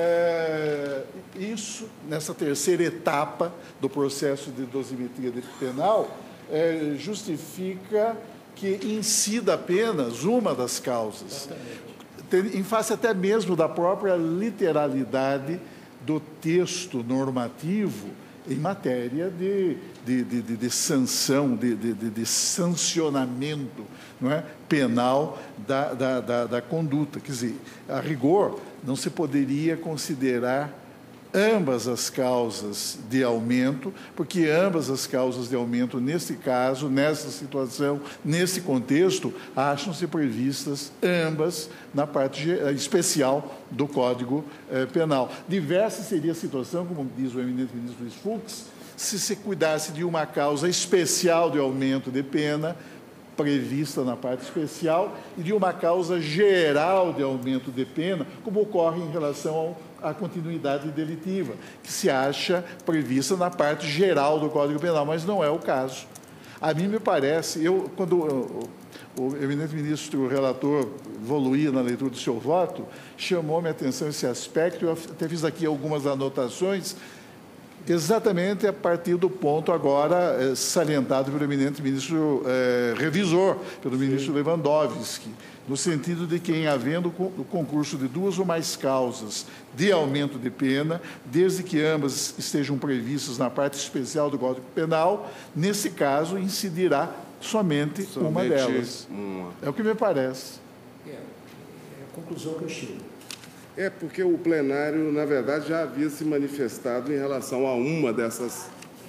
isso, nessa terceira etapa do processo de dosimetria penal, justifica que incida apenas uma das causas, em face até mesmo da própria literalidade do texto normativo em matéria de sanção, de sancionamento, não é, penal da conduta. Quer dizer, a rigor, não se poderia considerar ambas as causas de aumento, porque ambas as causas de aumento, neste caso, nessa situação, nesse contexto, acham-se previstas ambas na parte especial do Código Penal. Diversa seria a situação, como diz o eminente ministro Luiz Fux, se se cuidasse de uma causa especial de aumento de pena, prevista na parte especial, e de uma causa geral de aumento de pena, como ocorre em relação à continuidade delitiva, que se acha prevista na parte geral do Código Penal, mas não é o caso. A mim me parece, quando o eminente ministro relator evoluía na leitura do seu voto, chamou minha atenção esse aspecto, eu até fiz aqui algumas anotações, exatamente a partir do ponto agora salientado pelo eminente ministro revisor, pelo ministro Lewandowski, no sentido de que, em havendo o concurso de duas ou mais causas de aumento de pena, desde que ambas estejam previstas na parte especial do Código Penal, nesse caso, incidirá somente uma delas. É o que me parece. É a conclusão que eu chego. É porque o plenário, na verdade, já havia se manifestado em relação a uma dessas...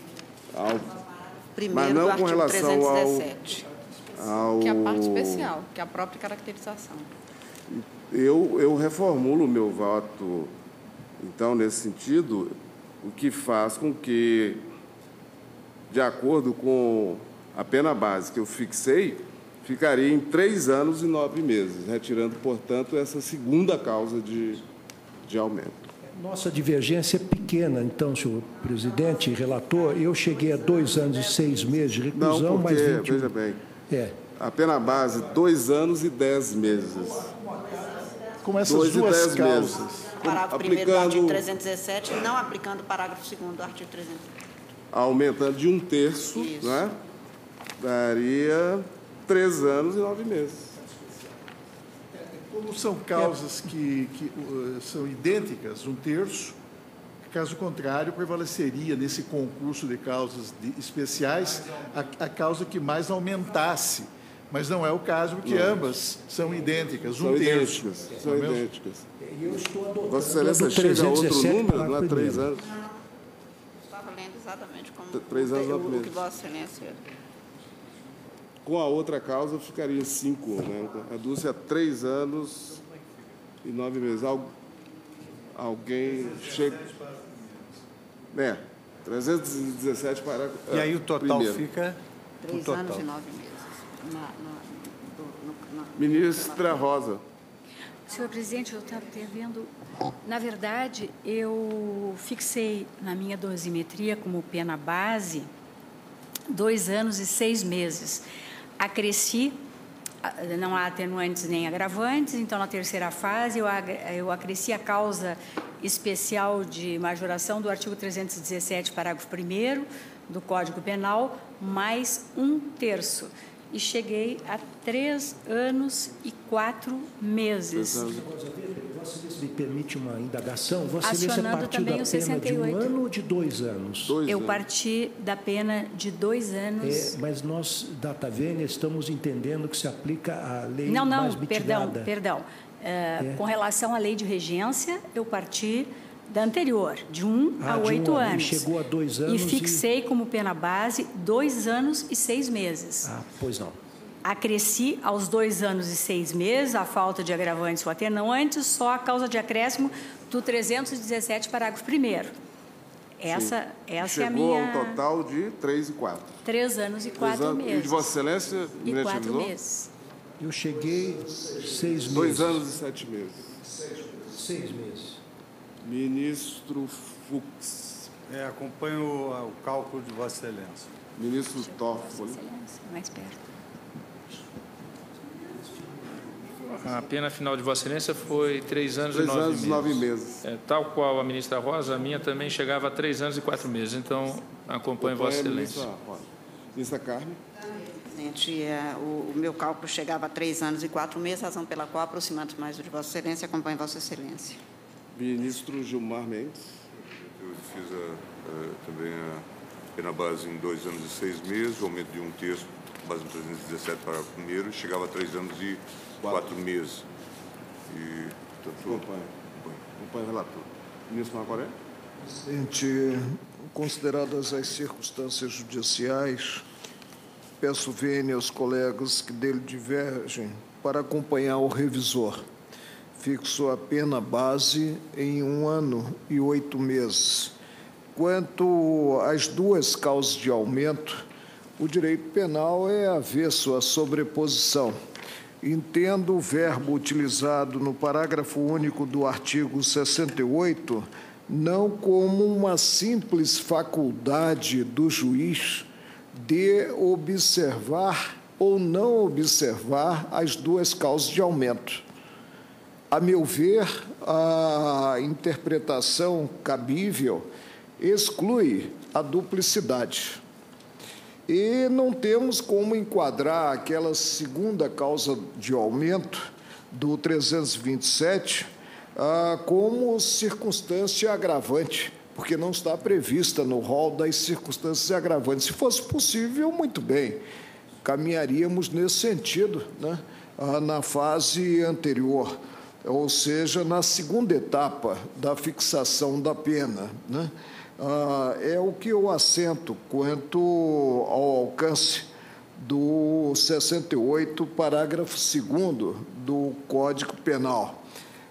Mas não com relação 317. Que é a parte especial, que é a própria caracterização. Eu reformulo o meu voto, então, nesse sentido, o que faz com que, de acordo com a pena base que eu fixei, ficaria em 3 anos e 9 meses, retirando, portanto, essa segunda causa de aumento. Nossa divergência é pequena, então, senhor presidente e relator. Eu cheguei a 2 anos e 6 meses de reclusão, não, porque, mais 21... veja bem, a pena base, 2 anos e 10 meses. Com essas duas causas. Parágrafo 1º do artigo 317, não aplicando o parágrafo 2º do artigo 317. Aumentando de 1/3, né? Daria 3 anos e 9 meses. Como são causas que são idênticas, 1/3, caso contrário, prevaleceria nesse concurso de causas especiais a causa que mais aumentasse. Mas não é o caso, porque ambas são idênticas, 1/3. São idênticas. E eu estou adotando Vossa Excelência chega a outro número, não é 3 anos? Estava lendo exatamente como 3 anos, 9 o meses. que Vossa Excelência... Com a outra causa, ficaria 5, né? Reduz-se a 3 anos e 9 meses. Alguém chega... 317 para... E aí o total fica... 3 anos e 9 meses. Ministra Rosa. Senhor presidente, eu estava vendo... Na verdade, eu fixei na minha dosimetria como pena base 2 anos e 6 meses. Acresci, não há atenuantes nem agravantes, então, na terceira fase, eu acresci a causa especial de majoração do artigo 317, parágrafo 1º do Código Penal, mais 1/3. E cheguei a 3 anos e 4 meses. Vossa Excelência me permite uma indagação? Vossa Excelência partiu da pena de 1 ano ou de 2 anos? Eu parti da pena de 2 anos. Mas nós, data vênia, estamos entendendo que se aplica a lei mais mitigada. Perdão. Com relação à lei de regência, eu parti da anterior, de 1 a 8 anos. E chegou a 2 anos e fixei como pena base 2 anos e 6 meses. Pois não. Acresci aos 2 anos e 6 meses a falta de agravantes ou atenuantes, só a causa de acréscimo do 317, parágrafo 1º. Essa é a minha... Chegou a um total de 3 e 4. 3 anos e 4 meses. E de Vossa Excelência, e 4 meses. Eu cheguei 6 meses. 2 anos e 7 meses. 6 meses. Ministro Fux. Acompanho o cálculo de Vossa Excelência. Ministro Toffoli. Mais perto. A pena final de Vossa Excelência foi 3 anos e 9 meses. 3 anos e 9 meses. Tal qual a ministra Rosa, a minha também chegava a 3 anos e 4 meses. Então, acompanho Vossa Excelência. Ministra Carme. Presidente, o meu cálculo chegava a 3 anos e 4 meses, razão pela qual, aproximando mais do de Vossa Excelência, acompanho Vossa Excelência. Ministro Gilmar Mendes. Eu fiz também a pena base em 2 anos e 6 meses, o aumento de 1/3, base no 317, parágrafo 1º, chegava a 3 anos e 4 meses. E, portanto, acompanho o relator. Ministro Marcoré. Presidente, consideradas as circunstâncias judiciais, peço vênia aos colegas que dele divergem para acompanhar o revisor. Fixo a pena base em 1 ano e 8 meses. Quanto às 2 causas de aumento, o direito penal é avesso à sobreposição. Entendo o verbo utilizado no parágrafo único do artigo 68 não como uma simples faculdade do juiz de observar ou não observar as 2 causas de aumento. A meu ver, a interpretação cabível exclui a duplicidade. E não temos como enquadrar aquela segunda causa de aumento do 327 como circunstância agravante, porque não está prevista no rol das circunstâncias agravantes. Se fosse possível, muito bem, caminharíamos nesse sentido, né, na fase anterior, ou seja, na segunda etapa da fixação da pena, né? É o que eu assento quanto ao alcance do 68, parágrafo 2º do Código Penal.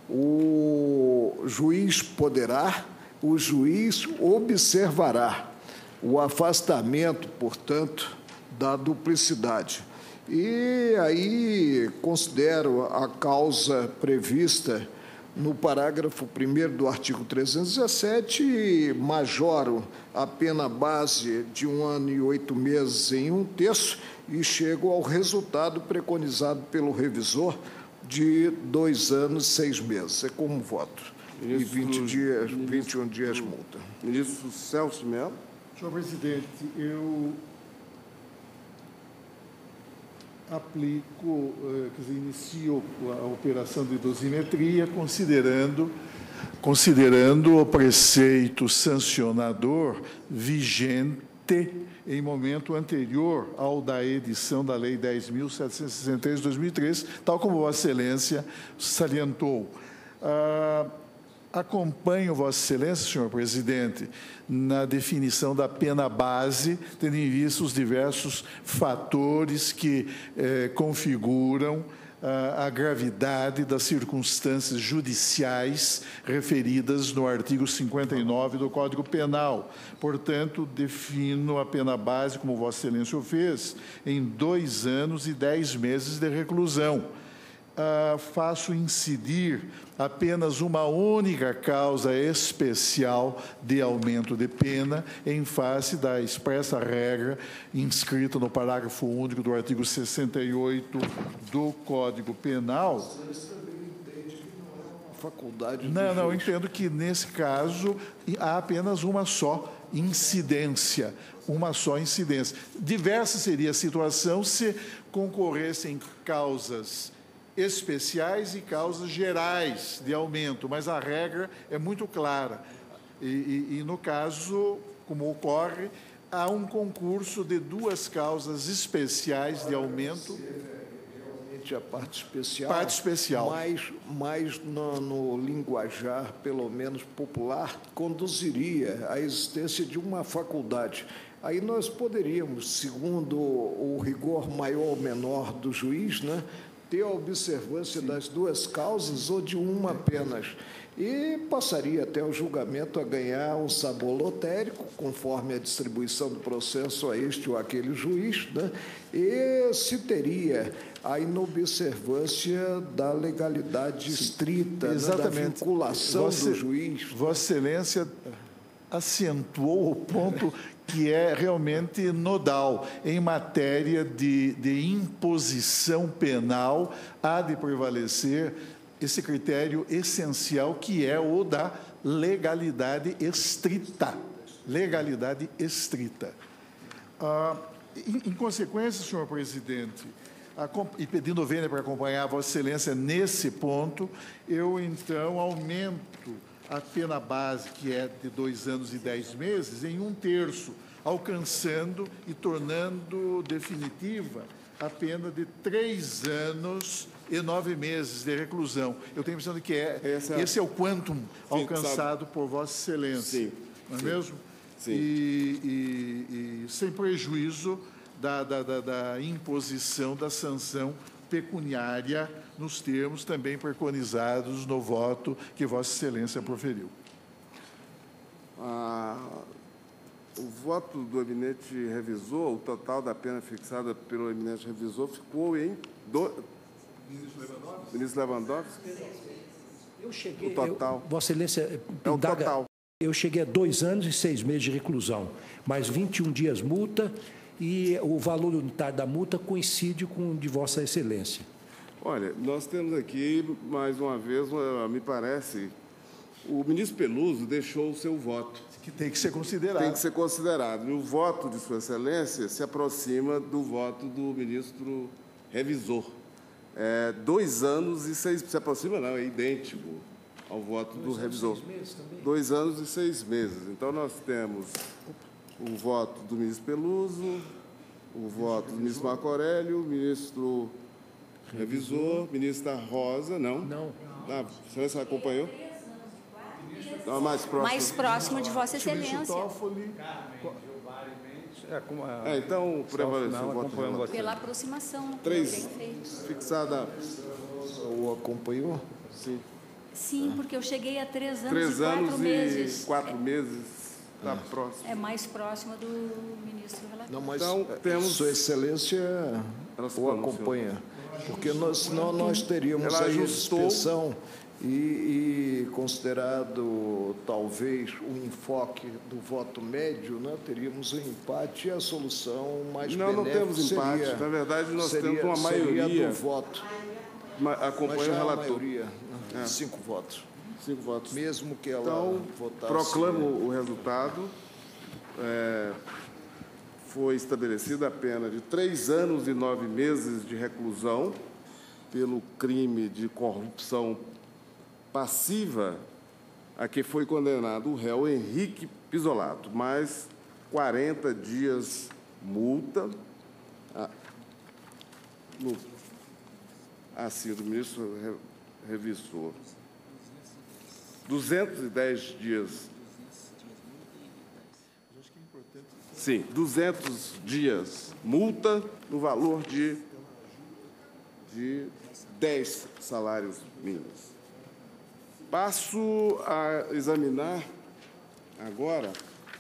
O juiz poderá, o juiz observará o afastamento, portanto, da duplicidade. E aí considero a causa prevista no parágrafo 1º do artigo 317, majoro a pena base de 1 ano e 8 meses em 1/3 e chego ao resultado preconizado pelo revisor de 2 anos e 6 meses. É como voto. E 21 dias multa. Ministro Celso Mello. Senhor presidente, eu aplico, quer dizer, inicio a operação de dosimetria considerando o preceito sancionador vigente em momento anterior ao da edição da Lei 10.763 de 2003, tal como Vossa Excelência salientou. Acompanho Vossa Excelência, senhor presidente, na definição da pena base, tendo em vista os diversos fatores que configuram a gravidade das circunstâncias judiciais referidas no artigo 59 do Código Penal. Portanto, defino a pena base, como Vossa Excelência o fez, em 2 anos e 10 meses de reclusão. Faço incidir apenas uma única causa especial de aumento de pena em face da expressa regra inscrita no parágrafo único do artigo 68 do Código Penal. Você também entende que não é uma faculdade. Não, entendo que, nesse caso, há apenas uma só incidência. Diversa seria a situação se concorressem causas especiais e causas gerais de aumento, mas a regra é muito clara. E no caso, como ocorre, há um concurso de 2 causas especiais de aumento. Realmente a parte especial. Parte especial. Mas no linguajar, pelo menos popular, conduziria à existência de uma faculdade. Aí nós poderíamos, segundo o rigor maior ou menor do juiz, né, ter a observância das 2 causas ou de uma apenas. E passaria até o julgamento a ganhar um sabor lotérico, conforme a distribuição do processo a este ou aquele juiz, né? E se teria a inobservância da legalidade estrita, né, da vinculação do juiz. Vossa Excelência acentuou o ponto que é realmente nodal. Em matéria de imposição penal, há de prevalecer esse critério essencial, que é o da legalidade estrita. Legalidade estrita. Em consequência, senhor presidente, e pedindo vênia para acompanhar Vossa Excelência nesse ponto, eu, então, aumento a pena base, que é de 2 anos e 10 meses, em 1/3, alcançando e tornando definitiva a pena de 3 anos e 9 meses de reclusão. Eu tenho a impressão de que esse é o quantum alcançado por Vossa Excelência. Sim. Não é mesmo? Sim. E sem prejuízo da imposição da sanção pecuniária nos termos também preconizados no voto que Vossa Excelência proferiu. O voto do eminente revisor, o total da pena fixada pelo eminente revisor ficou em... Ministro Lewandowski? Eu cheguei... O total. Vossa Excelência... É o total. Eu cheguei a 2 anos e 6 meses de reclusão, mais 21 dias multa, e o valor unitário da multa coincide com o de Vossa Excelência. Olha, nós temos aqui, mais uma vez, me parece, o ministro Peluso deixou o seu voto. Que tem que ser considerado. Tem que ser considerado. E o voto de Sua Excelência se aproxima do voto do ministro revisor. 2 anos e 6... Se aproxima, não, é idêntico ao voto do revisor. 2 anos e 6 meses. Então, nós temos o voto do ministro Peluso, o voto do ministro Marco Aurélio, o ministro revisor, ministra Rosa, não? Não. A Excelência acompanhou? Não, mais próximo de Vossa Excelência. Então, prevaleceu o voto pela aproximação. 3, fixada. O acompanhou? Sim. Sim, porque eu cheguei a 3 anos 3 e 4 anos meses. E 4 meses. Está próximo. É mais próxima do ministro relator. Não, mas então, temos... Sua Excelência o acompanha. Porque senão nós teríamos aí a suspensão e considerado talvez o enfoque do voto médio, né, teríamos um empate e a solução mais benéfica. Não temos empate. Na verdade, nós temos uma maioria do voto. Acompanha o relator. Maioria, 5 votos. 5 votos. Mesmo que ela votasse... Proclamo o resultado. Foi estabelecida a pena de 3 anos e 9 meses de reclusão pelo crime de corrupção passiva a que foi condenado o réu Henrique Pisolato, mais 40 dias multa, assim, do ministro revisor. 210 dias. Sim, 200 dias multa no valor de 10 salários mínimos. Passo a examinar agora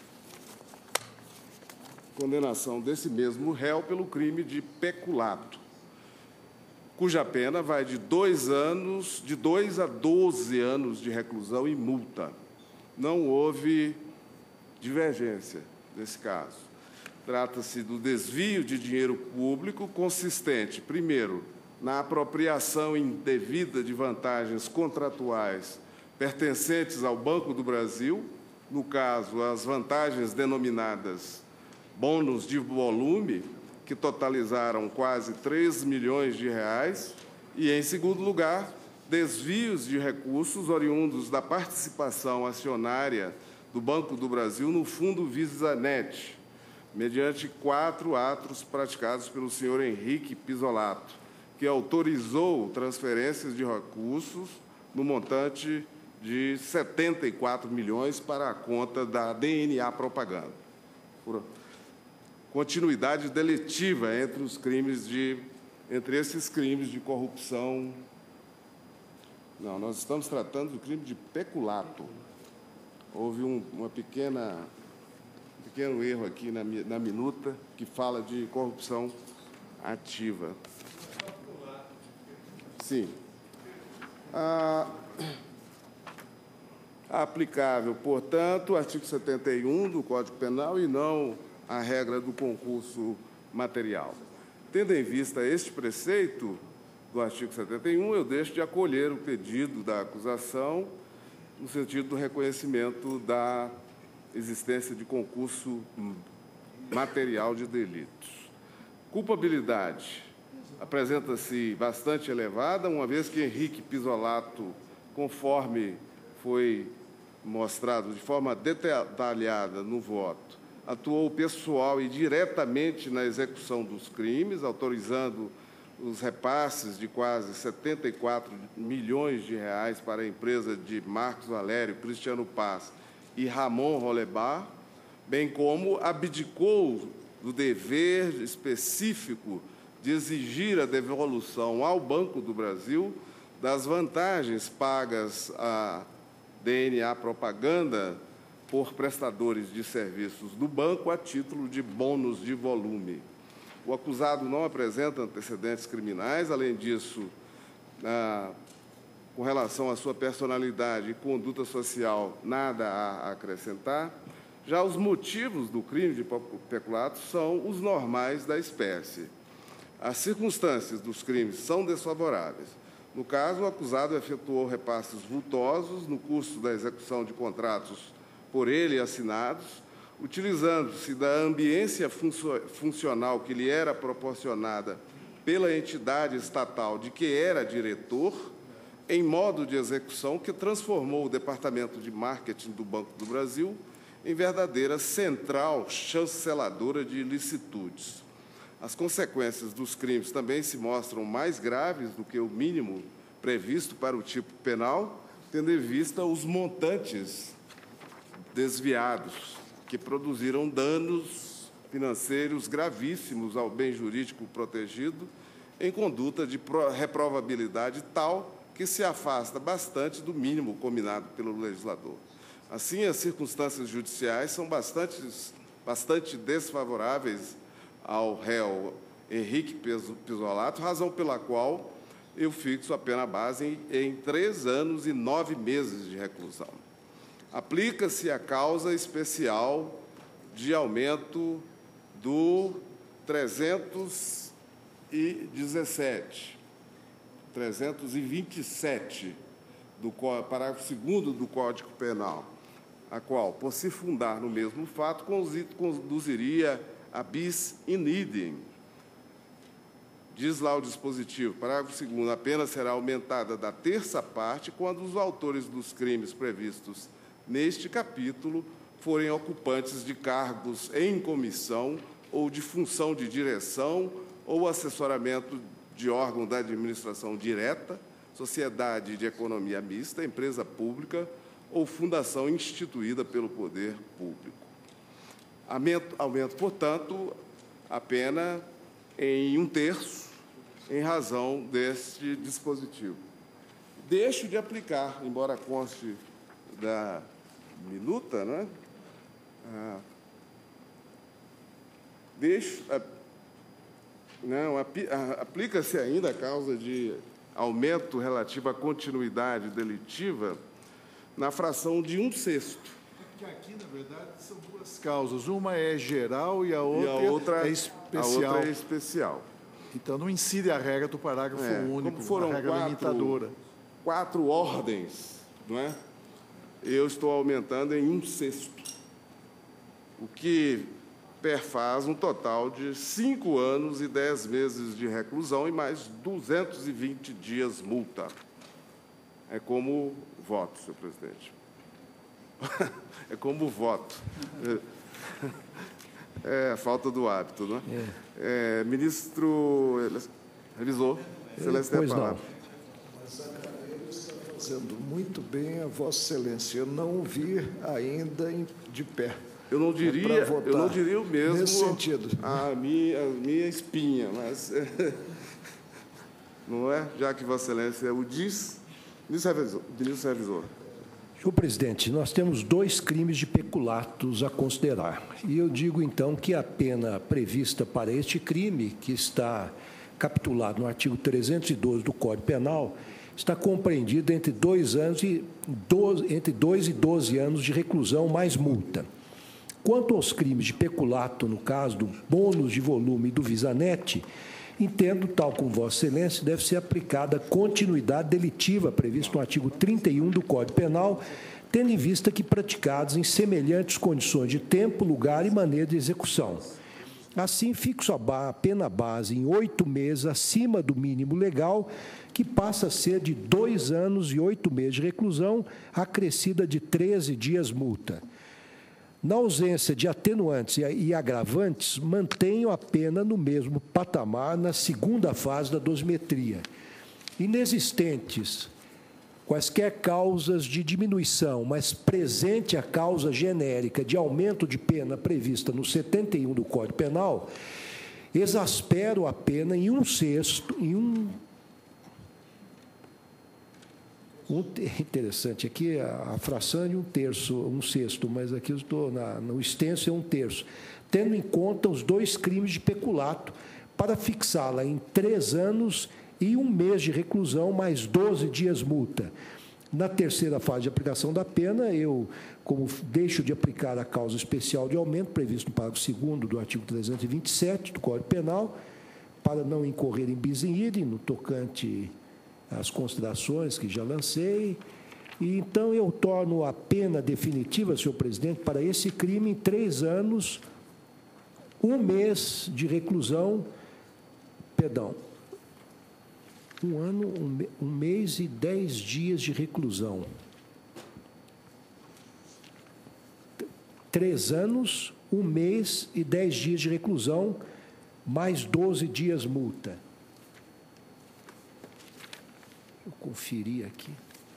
a condenação desse mesmo réu pelo crime de peculato, cuja pena vai de 2 a 12 anos de reclusão e multa. Não houve divergência nesse caso. Trata-se do desvio de dinheiro público consistente, primeiro, na apropriação indevida de vantagens contratuais pertencentes ao Banco do Brasil, no caso, as vantagens denominadas bônus de volume, que totalizaram quase 3 milhões de reais, e, em segundo lugar, desvios de recursos oriundos da participação acionária do Banco do Brasil no Fundo VisaNet, mediante 4 atos praticados pelo senhor Henrique Pisolato, que autorizou transferências de recursos no montante de 74 milhões para a conta da DNA Propaganda. Continuidade deletiva entre esses crimes de corrupção. Não, nós estamos tratando do crime de peculato. Houve um pequeno erro aqui na minuta que fala de corrupção ativa. Sim. Aplicável, portanto, o artigo 71 do Código Penal e não a regra do concurso material. Tendo em vista este preceito do artigo 71, eu deixo de acolher o pedido da acusação no sentido do reconhecimento da existência de concurso material de delitos. Culpabilidade apresenta-se bastante elevada, uma vez que Henrique Pisolato, conforme foi mostrado de forma detalhada no voto, atuou pessoal e diretamente na execução dos crimes, autorizando os repasses de quase 74 milhões de reais para a empresa de Marcos Valério, Cristiano Paz e Ramon Rolebar, bem como abdicou do dever específico de exigir a devolução ao Banco do Brasil das vantagens pagas à DNA Propaganda por prestadores de serviços do banco a título de bônus de volume. O acusado não apresenta antecedentes criminais, além disso, com relação à sua personalidade e conduta social, nada a acrescentar. Já os motivos do crime de peculato são os normais da espécie. As circunstâncias dos crimes são desfavoráveis. No caso, o acusado efetuou repasses vultosos no curso da execução de contratos por ele assinados, utilizando-se da ambiência funcional que lhe era proporcionada pela entidade estatal de que era diretor, em modo de execução que transformou o Departamento de Marketing do Banco do Brasil em verdadeira central chanceladora de ilicitudes. As consequências dos crimes também se mostram mais graves do que o mínimo previsto para o tipo penal, tendo em vista os montantes desviados, que produziram danos financeiros gravíssimos ao bem jurídico protegido, em conduta de reprovabilidade tal que se afasta bastante do mínimo combinado pelo legislador. Assim, as circunstâncias judiciais são bastante desfavoráveis ao réu Henrique Pisolato, razão pela qual eu fixo a pena base em 3 anos e 9 meses de reclusão. Aplica-se a causa especial de aumento do 327 do parágrafo 2º do Código Penal, a qual, por se fundar no mesmo fato, conduziria a bis in idem. Diz lá o dispositivo, parágrafo 2º, a pena será aumentada da 3ª parte quando os autores dos crimes previstos neste capítulo forem ocupantes de cargos em comissão ou de função de direção ou assessoramento de órgão da administração direta, sociedade de economia mista, empresa pública ou fundação instituída pelo poder público. Aumento, portanto, a pena em 1/3, em razão deste dispositivo. Deixo de aplicar, embora conste da minuta, né? Aplica-se ainda a causa de aumento relativo à continuidade delitiva na fração de 1/6. Porque aqui, na verdade, são 2 causas. Uma é geral e a outra é especial. A outra é especial. Então, não incide a regra do parágrafo único, como foram a regra limitadora. 4 ordens, não é? Eu estou aumentando em 1/6, o que perfaz um total de 5 anos e 10 meses de reclusão e mais 220 dias multa. É como voto, senhor presidente. É como voto. É a falta do hábito, não é? Ministro revisor, excelência, tem a palavra. Fazendo muito bem a Vossa Excelência. Eu não vi ainda de pé. Eu não diria o mesmo nesse sentido. A minha espinha, mas não é? Já que Vossa Excelência o diz, ministro revisor. Senhor presidente, nós temos 2 crimes de peculatos a considerar. E eu digo, então, que a pena prevista para este crime, que está capitulado no artigo 312 do Código Penal, está compreendida entre 2 e 12 anos de reclusão mais multa. Quanto aos crimes de peculato, no caso do bônus de volume e do VisaNet, entendo, tal como Vossa Excelência, deve ser aplicada a continuidade delitiva prevista no artigo 31 do Código Penal, tendo em vista que praticados em semelhantes condições de tempo, lugar e maneira de execução. Assim, fixo a pena base em 8 meses acima do mínimo legal, que passa a ser de 2 anos e 8 meses de reclusão, acrescida de 13 dias multa. Na ausência de atenuantes e agravantes, mantenham a pena no mesmo patamar na segunda fase da dosimetria. Inexistentes quaisquer causas de diminuição, mas presente a causa genérica de aumento de pena prevista no 71 do Código Penal, exaspero a pena em um sexto, interessante, aqui a fração é de um sexto, mas aqui eu estou no extenso é um terço, tendo em conta os 2 crimes de peculato, para fixá-la em 3 anos e 1 mês de reclusão, mais 12 dias multa. Na terceira fase de aplicação da pena, eu, como deixo de aplicar a causa especial de aumento previsto no parágrafo 2º do artigo 327 do Código Penal, para não incorrer em bis in idem, no tocante às considerações que já lancei, e então eu torno a pena definitiva, senhor presidente, para esse crime em 3 anos, 1 mês de reclusão, perdão, 1 ano, 1 mês e 10 dias de reclusão. 3 anos, 1 mês e 10 dias de reclusão, mais 12 dias multa. Deixa eu conferir aqui.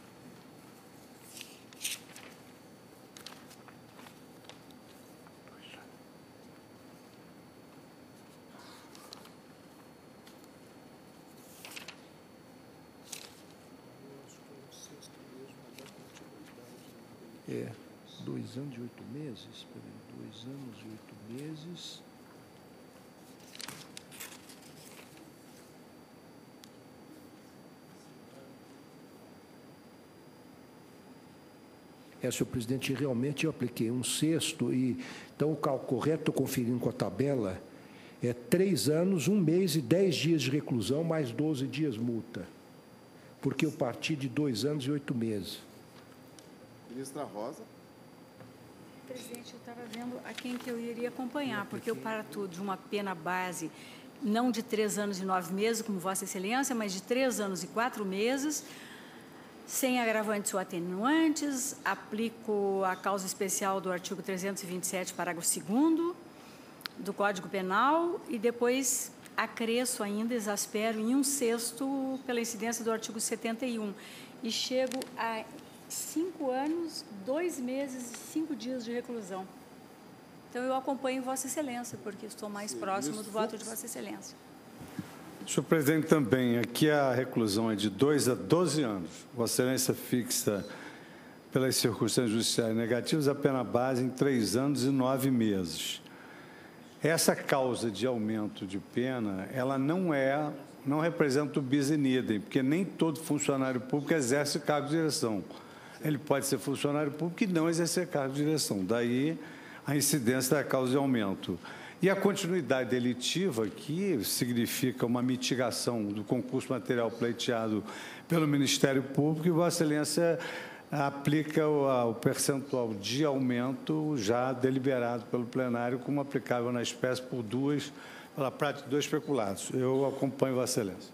É, 2 anos e 8 meses, espera aí, 2 anos e 8 meses. Senhor presidente, realmente eu apliquei 1 sexto, e então o cálculo correto, estou conferindo com a tabela, é 3 anos, 1 mês e 10 dias de reclusão, mais 12 dias multa, porque eu parti de 2 anos e 8 meses. Ministra Rosa. Presidente, eu estava vendo a quem que eu iria acompanhar, porque eu parto de uma pena base, não de 3 anos e 9 meses, como Vossa Excelência, mas de 3 anos e 4 meses, sem agravantes ou atenuantes, aplico a causa especial do artigo 327, parágrafo 2º do Código Penal, e depois acresço ainda, exaspero em 1 sexto pela incidência do artigo 71, e chego a 5 anos, 2 meses e 5 dias de reclusão. Então, eu acompanho Vossa Excelência, porque estou mais próximo do voto de Vossa Excelência. Senhor presidente, também, aqui a reclusão é de 2 a 12 anos. Vossa Excelência fixa, pelas circunstâncias judiciais negativas, a pena base em 3 anos e 9 meses. Essa causa de aumento de pena, ela não representa o bis in idem, porque nem todo funcionário público exerce cargo de direção. Ele pode ser funcionário público e não exercer cargo de direção. Daí a incidência da causa de aumento. E a continuidade delitiva, que significa uma mitigação do concurso material pleiteado pelo Ministério Público, e Vossa Excelência aplica o percentual de aumento já deliberado pelo plenário, como aplicável na espécie pela prática de 2 peculatos. Eu acompanho Vossa Excelência.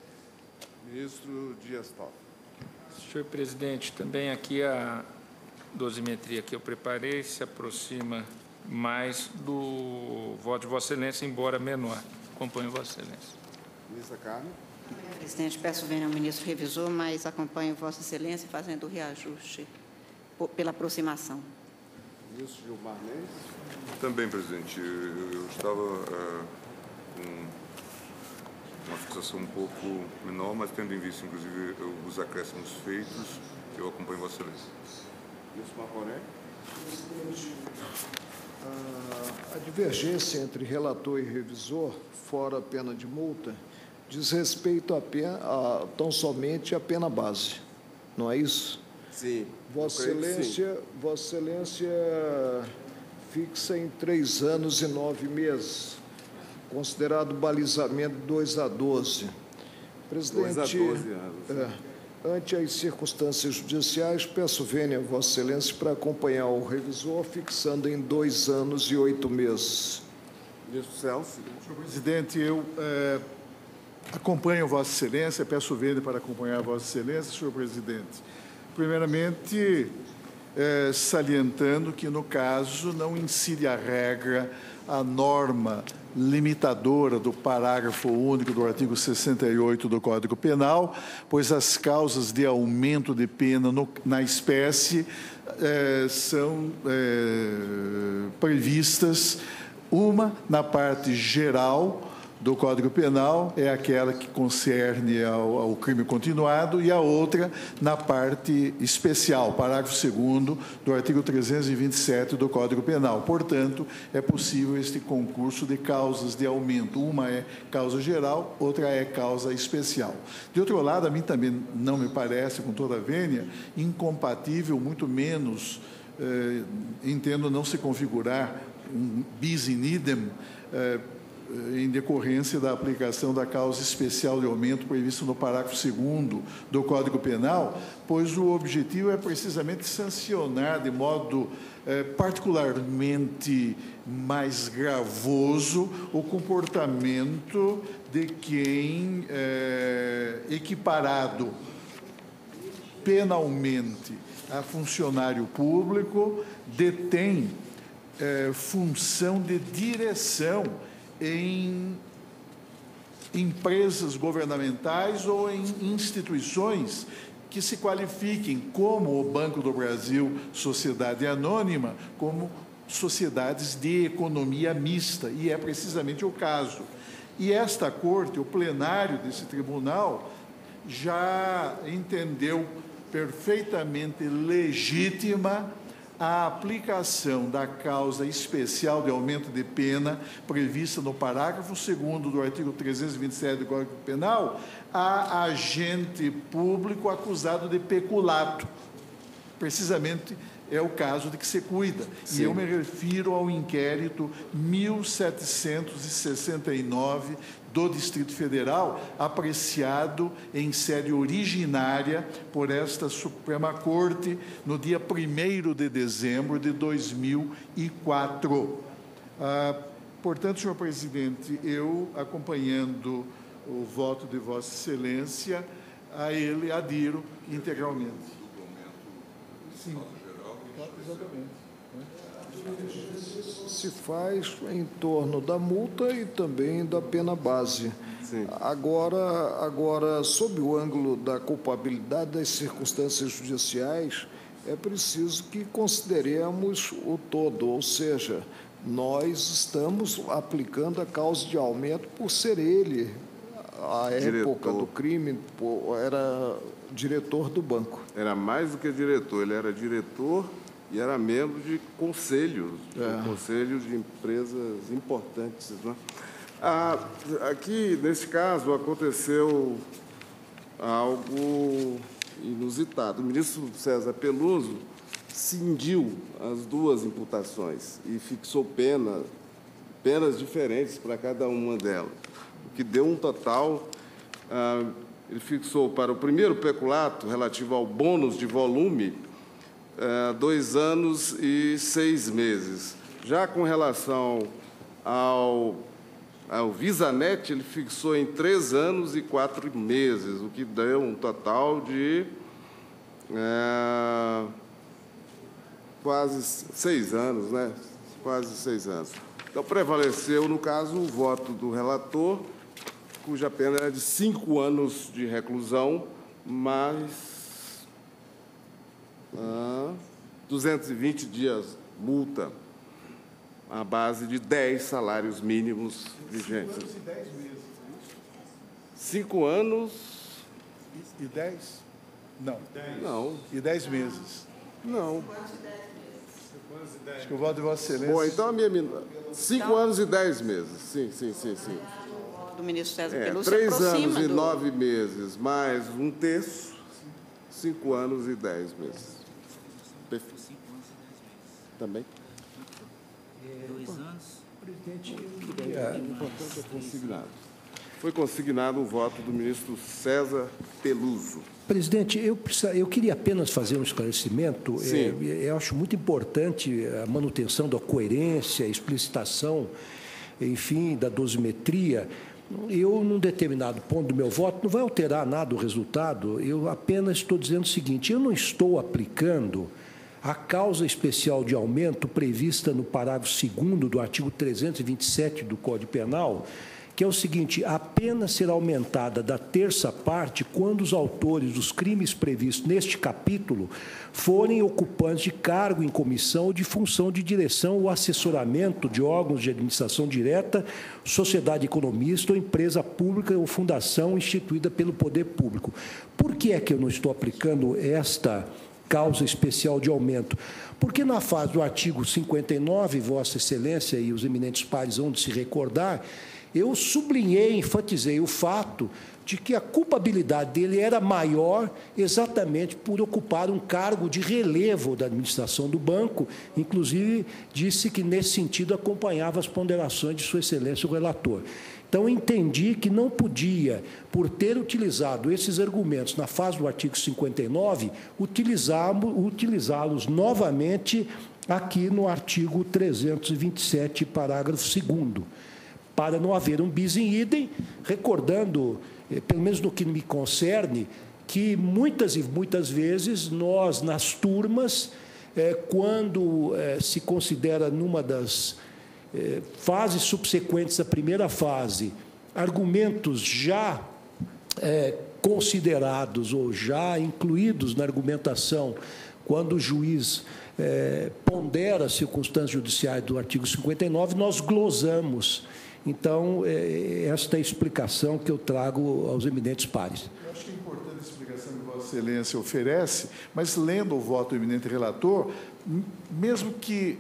Ministro Dias Toffoli. Senhor presidente, também aqui a dosimetria que eu preparei se aproxima mais do voto de Vossa Excelência, embora menor. Acompanho Vossa Excelência. Ministra Carmen. Presidente, peço vênia ao ministro revisor, mas acompanho Vossa Excelência fazendo o reajuste pela aproximação. Ministro Gilmar Mendes. Também, presidente, eu estava com uma fixação um pouco menor, mas tendo em vista, inclusive, os acréscimos feitos, eu acompanho Vossa Excelência. Ministro Marcoré. A divergência entre relator e revisor, fora a pena de multa, diz respeito tão somente à pena base, não é isso? Sim. Vossa Excelência fixa em 3 anos e 9 meses, considerado balizamento 2 a 12. Presidente, 2 a 12 anos. Ante as circunstâncias judiciais, peço vênia a Vossa Excelência para acompanhar o revisor, fixando em 2 anos e 8 meses. Ministro Celso. Senhor presidente, eu acompanho Vossa Excelência, peço vênia para acompanhar Vossa Excelência, senhor presidente. Primeiramente, salientando que, no caso, não incide a regra, a norma limitadora do parágrafo único do artigo 68 do Código Penal, pois as causas de aumento de pena na espécie são previstas, uma na parte geral do Código Penal, é aquela que concerne ao crime continuado, e a outra na parte especial, parágrafo 2º do artigo 327 do Código Penal. Portanto, é possível este concurso de causas de aumento. Uma é causa geral, outra é causa especial. De outro lado, a mim também não me parece, com toda a vênia, incompatível, muito menos, entendo não se configurar um bis in idem, em decorrência da aplicação da causa especial de aumento previsto no parágrafo 2º do Código Penal, pois o objetivo é precisamente sancionar de modo particularmente mais gravoso o comportamento de quem, equiparado penalmente a funcionário público, detém função de direção em empresas governamentais ou em instituições que se qualifiquem, como o Banco do Brasil, Sociedade Anônima, como sociedades de economia mista, e é precisamente o caso. E esta Corte, o plenário desse tribunal, já entendeu perfeitamente legítima a aplicação da causa especial de aumento de pena prevista no parágrafo 2º do artigo 327 do Código Penal a agente público acusado de peculato. Precisamente é o caso de que se cuida. Sim. E eu me refiro ao inquérito 1769 do Distrito Federal, apreciado em sede originária por esta Suprema Corte no dia 1º de dezembro de 2004. Portanto, senhor presidente, eu, acompanhando o voto de Vossa Excelência, a ele adiro integralmente. Sim, exatamente. Se faz em torno da multa e também da pena base. Sim. Agora, sob o ângulo da culpabilidade das circunstâncias judiciais, é preciso que consideremos o todo, ou seja, nós estamos aplicando a causa de aumento por ser ele, à época do crime, era diretor do banco. Era mais do que diretor, ele era diretor e era membro de conselhos, conselhos de empresas importantes. Né? Aqui, nesse caso, aconteceu algo inusitado. O ministro César Peluso cindiu as duas imputações e fixou penas diferentes para cada uma delas, o que deu um total. Ele fixou para o primeiro peculato, relativo ao bônus de volume, 2 anos e 6 meses. Já com relação ao Visanet, ele fixou em 3 anos e 4 meses, o que deu um total de quase 6 anos, né? Quase 6 anos. Então, prevaleceu, no caso, o voto do relator, cuja pena era de 5 anos de reclusão, mais 220 dias multa, à base de 10 salários mínimos vigentes. 5 anos e 10 meses, 5 anos... E 10? Não. 10. Não. E 10 meses? Não. 5 anos e 10 meses. Acho que o voto de Vossa Excelência... Bom, então, 5 anos e 10 meses. Sim. Do ministro César Peluso 3 anos e 9 meses, mais um terço, 5 anos e 10 meses. Perfeito. Também? 2 anos. Presidente, importante é consignado. Foi consignado o voto do ministro César Peluso. Presidente, eu queria apenas fazer um esclarecimento. Eu acho muito importante a manutenção da coerência, a explicitação, enfim, da dosimetria. Eu, num determinado ponto do meu voto, não vai alterar nada o resultado, eu apenas estou dizendo o seguinte: eu não estou aplicando a causa especial de aumento prevista no parágrafo 2º do artigo 327 do Código Penal, que é o seguinte: a pena será aumentada da terça parte quando os autores dos crimes previstos neste capítulo forem ocupantes de cargo em comissão ou de função de direção ou assessoramento de órgãos de administração direta, sociedade economista ou empresa pública ou fundação instituída pelo poder público. Por que é que eu não estou aplicando esta causa especial de aumento? Porque na fase do artigo 59, Vossa Excelência e os eminentes pares hão de se recordar, eu sublinhei, enfatizei o fato de que a culpabilidade dele era maior exatamente por ocupar um cargo de relevo da administração do banco. Inclusive, disse que, nesse sentido, acompanhava as ponderações de Sua Excelência, o relator. Então, entendi que não podia, por ter utilizado esses argumentos na fase do artigo 59, utilizá-los novamente aqui no artigo 327, parágrafo 2º, para não haver um bis in idem, recordando, pelo menos no que me concerne, que muitas e muitas vezes nós, nas turmas, quando se considera numa das fases subsequentes à primeira fase, argumentos já considerados ou já incluídos na argumentação, quando o juiz pondera as circunstâncias judiciais do artigo 59, nós glosamos. Então, esta é a explicação que eu trago aos eminentes pares. Eu acho que é importante a explicação que Vossa Excelência oferece, mas, lendo o voto do eminente relator, mesmo que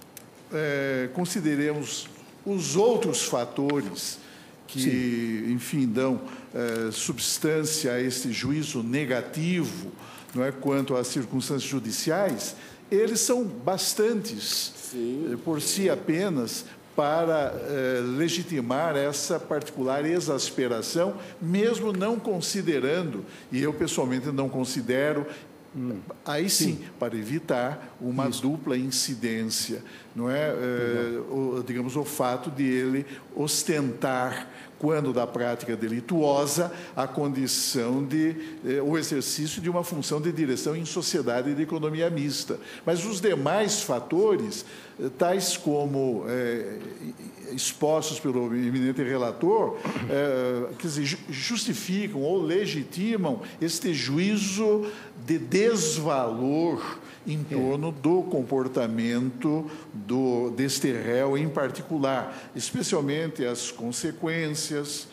consideremos os outros fatores que, enfim, dão substância a esse juízo negativo, não é, quanto às circunstâncias judiciais, eles são bastantes, por si apenas, para legitimar essa particular exasperação, mesmo não considerando, e eu pessoalmente não considero, aí sim, para evitar uma dupla incidência, não é? Digamos, o fato de ele ostentar, quando da prática delituosa, a condição de o exercício de uma função de direção em sociedade e de economia mista. Mas os demais fatores, tais como expostos pelo eminente relator, quer dizer, justificam ou legitimam este juízo de desvalor em torno do comportamento deste réu em particular, especialmente as consequências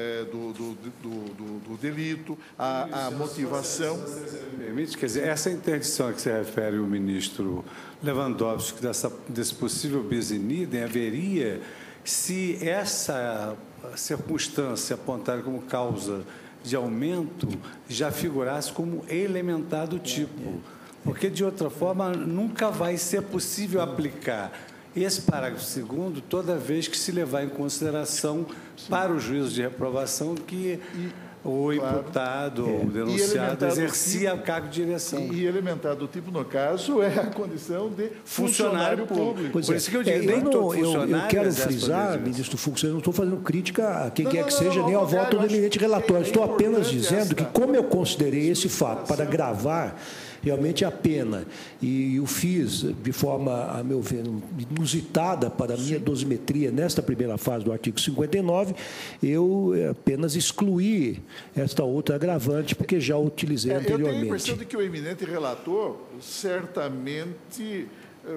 do delito, a motivação. Permite, quer dizer, essa interdição a que se refere o ministro Lewandowski, desse possível bis in idem, haveria se essa circunstância apontada como causa de aumento já figurasse como elementar do tipo. Porque, de outra forma, nunca vai ser possível aplicar esse parágrafo 2º toda vez que se levar em consideração para o juízo de reprovação que o imputado ou o denunciado exercia cargo de direção. E elementar do tipo, no caso, é a condição de funcionário público. Por isso que eu digo, eu quero frisar, ministro Fux, eu não estou fazendo crítica a quem quer que seja, nem ao voto do eminente relator. Estou apenas dizendo que, como eu considerei esse fato para gravar realmente a pena, e o fiz de forma, a meu ver, inusitada para a minha dosimetria nesta primeira fase do artigo 59, eu apenas excluí esta outra agravante, porque já o utilizei anteriormente. Eu tenho a impressão de que o eminente relator certamente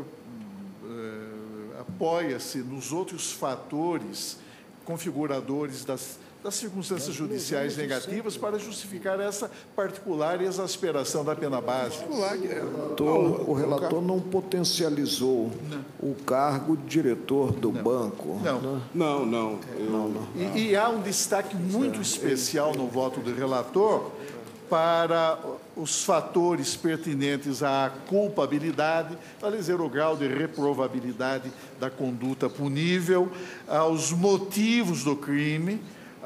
apoia-se nos outros fatores configuradores das circunstâncias judiciais negativas para justificar essa particular exasperação da pena base. O relator não potencializou o cargo de diretor do banco. Não. E há um destaque muito especial no voto do relator para os fatores pertinentes à culpabilidade, para dizer o grau de reprovabilidade da conduta punível, aos motivos do crime,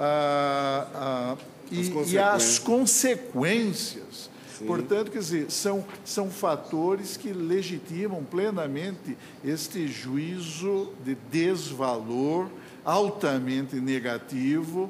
e as consequências. Sim. Portanto, quer dizer, são fatores que legitimam plenamente este juízo de desvalor altamente negativo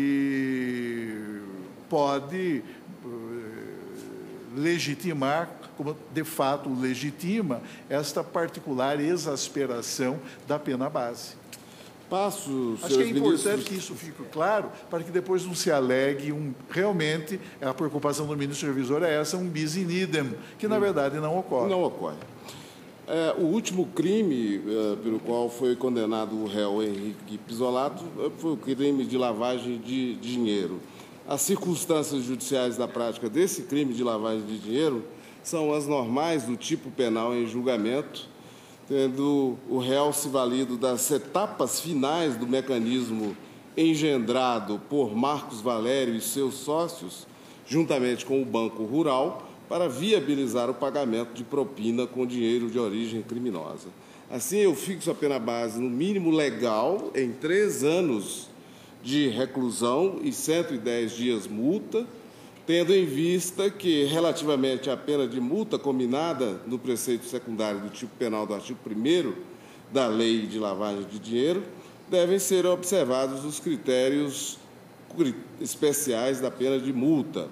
que pode legitimar como de fato legitima esta particular exasperação da pena base. Acho que é importante que isso fique claro, para que depois não se alegue realmente, a preocupação do ministro revisor é essa, um bis in idem, que na verdade não ocorre. Não ocorre. O último crime pelo qual foi condenado o réu Henrique Pisolato foi o crime de lavagem de dinheiro. As circunstâncias judiciais da prática desse crime de lavagem de dinheiro são as normais do tipo penal em julgamento, tendo o réu se valido das etapas finais do mecanismo engendrado por Marcos Valério e seus sócios, juntamente com o Banco Rural, para viabilizar o pagamento de propina com dinheiro de origem criminosa. Assim, eu fixo a pena base no mínimo legal em 3 anos de reclusão e 110 dias multa, tendo em vista que, relativamente à pena de multa combinada no preceito secundário do tipo penal do artigo 1º da Lei de Lavagem de Dinheiro, devem ser observados os critérios especiais da pena de multa.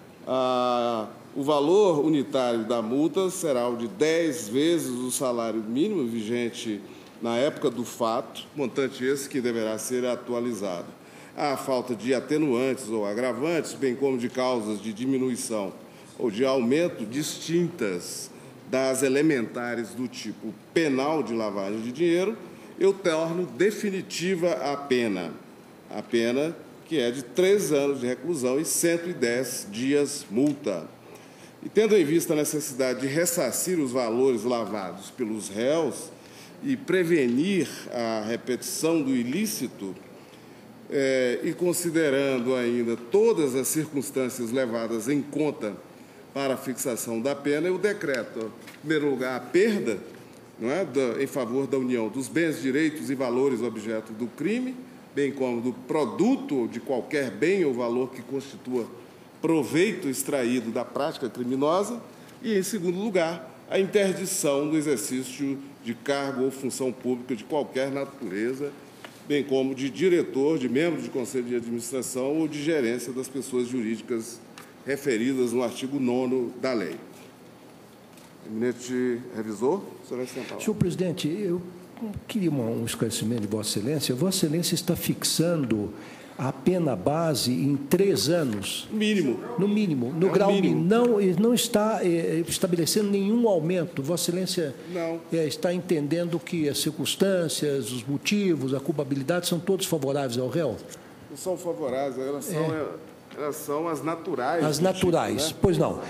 O valor unitário da multa será o de 10 vezes o salário mínimo vigente na época do fato, montante esse que deverá ser atualizado. A falta de atenuantes ou agravantes, bem como de causas de diminuição ou de aumento distintas das elementares do tipo penal de lavagem de dinheiro, eu torno definitiva a pena que é de 3 anos de reclusão e 110 dias multa. E tendo em vista a necessidade de ressarcir os valores lavados pelos réus e prevenir a repetição do ilícito, e considerando ainda todas as circunstâncias levadas em conta para a fixação da pena, eu decreto, em primeiro lugar, a perda, em favor da União dos bens, direitos e valores objeto do crime, bem como do produto de qualquer bem ou valor que constitua proveito extraído da prática criminosa, e, em segundo lugar, a interdição do exercício de cargo ou função pública de qualquer natureza, bem como de diretor, de membro de conselho de administração ou de gerência das pessoas jurídicas referidas no artigo 9º da lei. Eminente revisor, o senhor vai sentar. Senhor presidente, eu queria um esclarecimento de Vossa Excelência. Vossa Excelência está fixando a pena base em 3 anos. Mínimo. No mínimo. No grau mínimo. Não está estabelecendo nenhum aumento. Vossa Excelência está entendendo que as circunstâncias, os motivos, a culpabilidade são todos favoráveis ao réu? Não são favoráveis, elas são as naturais. As naturais, tipo, né? Pois não.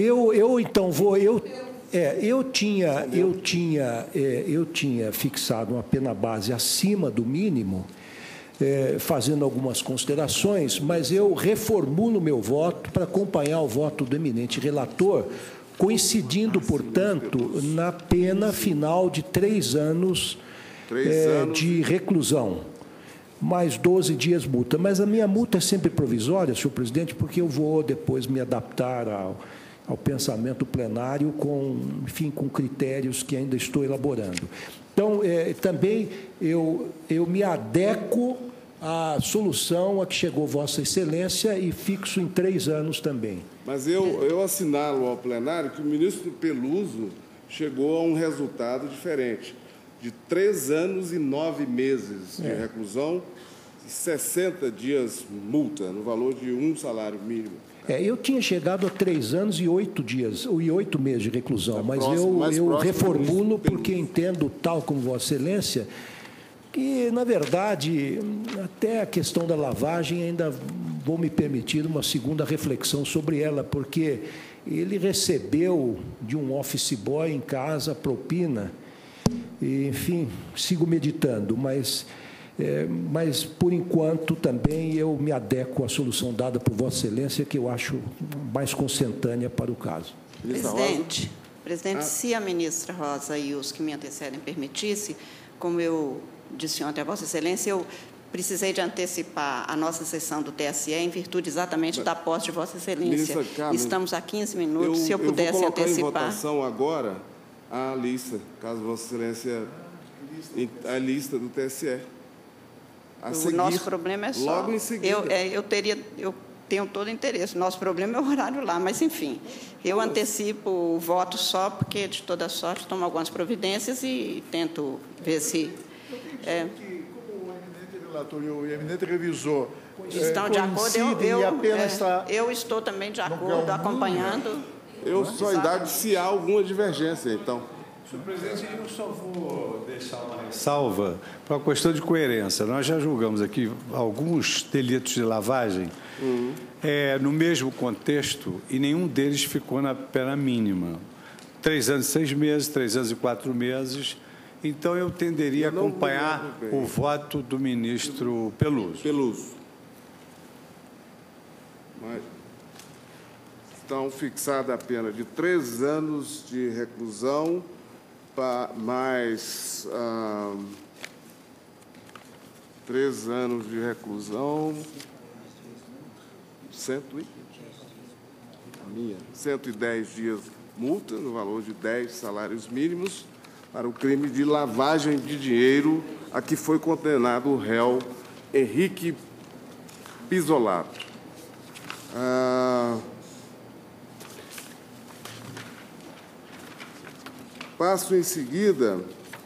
Eu tinha fixado uma pena base acima do mínimo, fazendo algumas considerações, mas eu reformulo meu voto para acompanhar o voto do eminente relator, coincidindo, portanto, na pena final de 3 anos, de reclusão, mais 12 dias multa. Mas a minha multa é sempre provisória, senhor presidente, porque eu vou depois me adaptar ao pensamento plenário com critérios que ainda estou elaborando. Então, também eu me adequo à solução a que chegou Vossa Excelência e fixo em 3 anos também. Mas eu assinalo ao plenário que o ministro Peluso chegou a um resultado diferente, de 3 anos e 9 meses de reclusão e 60 dias multa, no valor de 1 salário mínimo. Eu tinha chegado a 3 anos e 8 dias, e 8 meses de reclusão, mas eu reformulo porque entendo, tal como Vossa Excelência, que, na verdade, até a questão da lavagem ainda vou me permitir uma segunda reflexão sobre ela, porque ele recebeu de um office boy em casa propina, e, enfim, sigo meditando, mas por enquanto também eu me adequo à solução dada por Vossa Excelência, que eu acho mais consentânea para o caso. Presidente, se a ministra Rosa e os que me antecedem permitisse, como eu disse ontem a Vossa Excelência, eu precisei de antecipar a nossa sessão do TSE em virtude exatamente da posse de Vossa Excelência. Estamos a 15 minutos, se eu pudesse antecipar. Eu vou colocar em votação agora a lista, caso Vossa Excelência, a lista do TSE. O nosso problema é só. Logo em seguida. Eu tenho todo o interesse. Nosso problema é o horário lá, mas, enfim, eu antecipo o voto só porque, de toda sorte, tomo algumas providências e tento ver se... Como o eminente relator e o eminente revisor estão de acordo, eu estou também de acordo, acompanhando. Eu só indago se há alguma divergência, então. Senhor presidente, eu só vou deixar uma ressalva para uma questão de coerência. Nós já julgamos aqui alguns delitos de lavagem no mesmo contexto e nenhum deles ficou na pena mínima. 3 anos e 6 meses, 3 anos e 4 meses. Então, eu tenderia a acompanhar o voto do ministro Peluso. Então, fixada a pena de 3 anos de reclusão, mais 3 anos de reclusão, 110 dias multa, no valor de 10 salários mínimos, para o crime de lavagem de dinheiro a que foi condenado o réu Henrique Pisolato. Passo em seguida,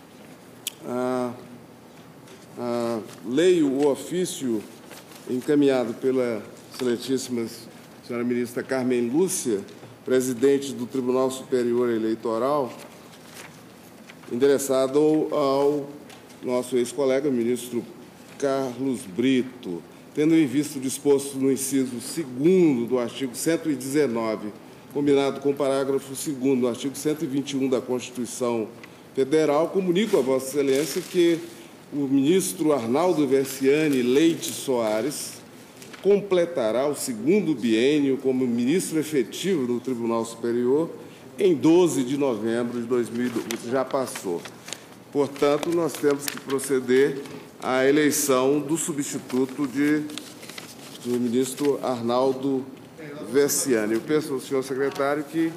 leio o ofício encaminhado pela excelentíssima senhora ministra Carmen Lúcia, presidente do Tribunal Superior Eleitoral, endereçado ao nosso ex-colega, ministro Carlos Brito, tendo em vista o disposto no inciso 2º do artigo 119, combinado com o parágrafo 2º do artigo 121 da Constituição Federal, comunico a Vossa Excelência que o ministro Arnaldo Versiani Leite Soares completará o 2º biênio como ministro efetivo do Tribunal Superior em 12 de novembro de 2012. Já passou. Portanto, nós temos que proceder à eleição do substituto do ministro Arnaldo Versiani. Eu peço ao senhor secretário que...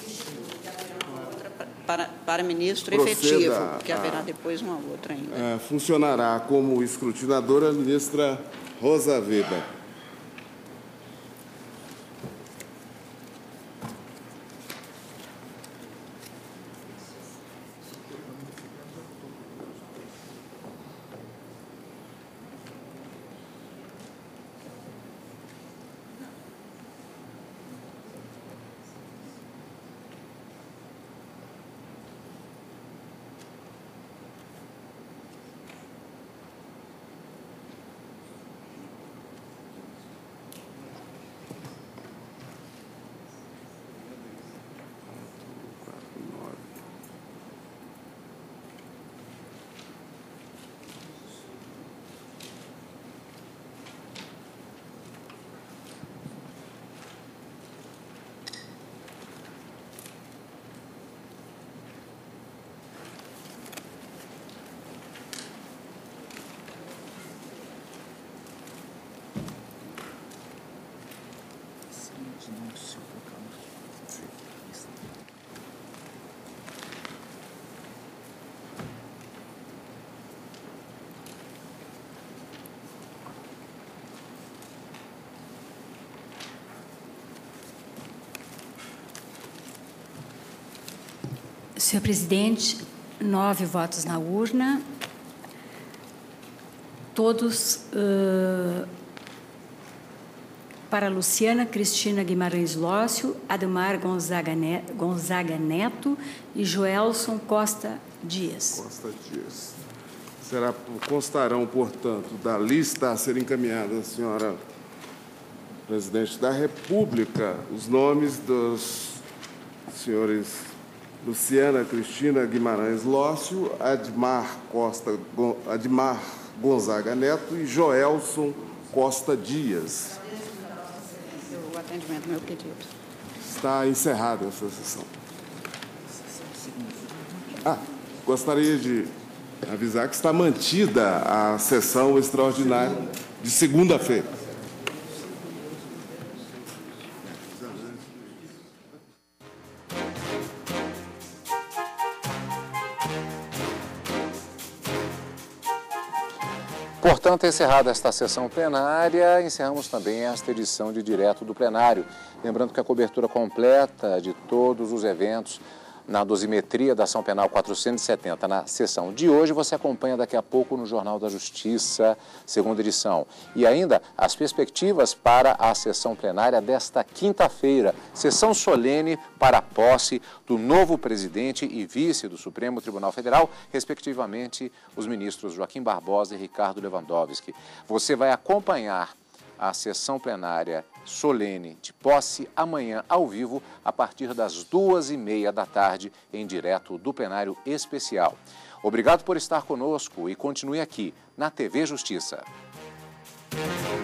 Para ministro efetivo, que haverá depois uma outra ainda. Funcionará como escrutinadora a ministra Rosa Weber. Senhor presidente, 9 votos na urna, todos para Luciana Cristina Guimarães Lócio, Ademar Gonzaga Neto e Joelson Costa Dias. Constarão, portanto, da lista a ser encaminhada à senhora presidente da República os nomes dos senhores Luciana Cristina Guimarães Lócio, Admar Gonzaga Neto e Joelson Costa Dias. O atendimento, meu pedido. Está encerrada essa sessão. Gostaria de avisar que está mantida a sessão extraordinária de segunda-feira. Portanto, encerrada esta sessão plenária, encerramos também esta edição de Direto do Plenário. Lembrando que a cobertura completa de todos os eventos na dosimetria da Ação Penal 470 na sessão de hoje, você acompanha daqui a pouco no Jornal da Justiça, segunda edição. E ainda as perspectivas para a sessão plenária desta quinta-feira, sessão solene para a posse do novo presidente e vice do Supremo Tribunal Federal, respectivamente os ministros Joaquim Barbosa e Ricardo Lewandowski. Você vai acompanhar a sessão plenária solene de posse amanhã ao vivo a partir das 2h30 da tarde em direto do plenário especial. Obrigado por estar conosco e continue aqui na TV Justiça.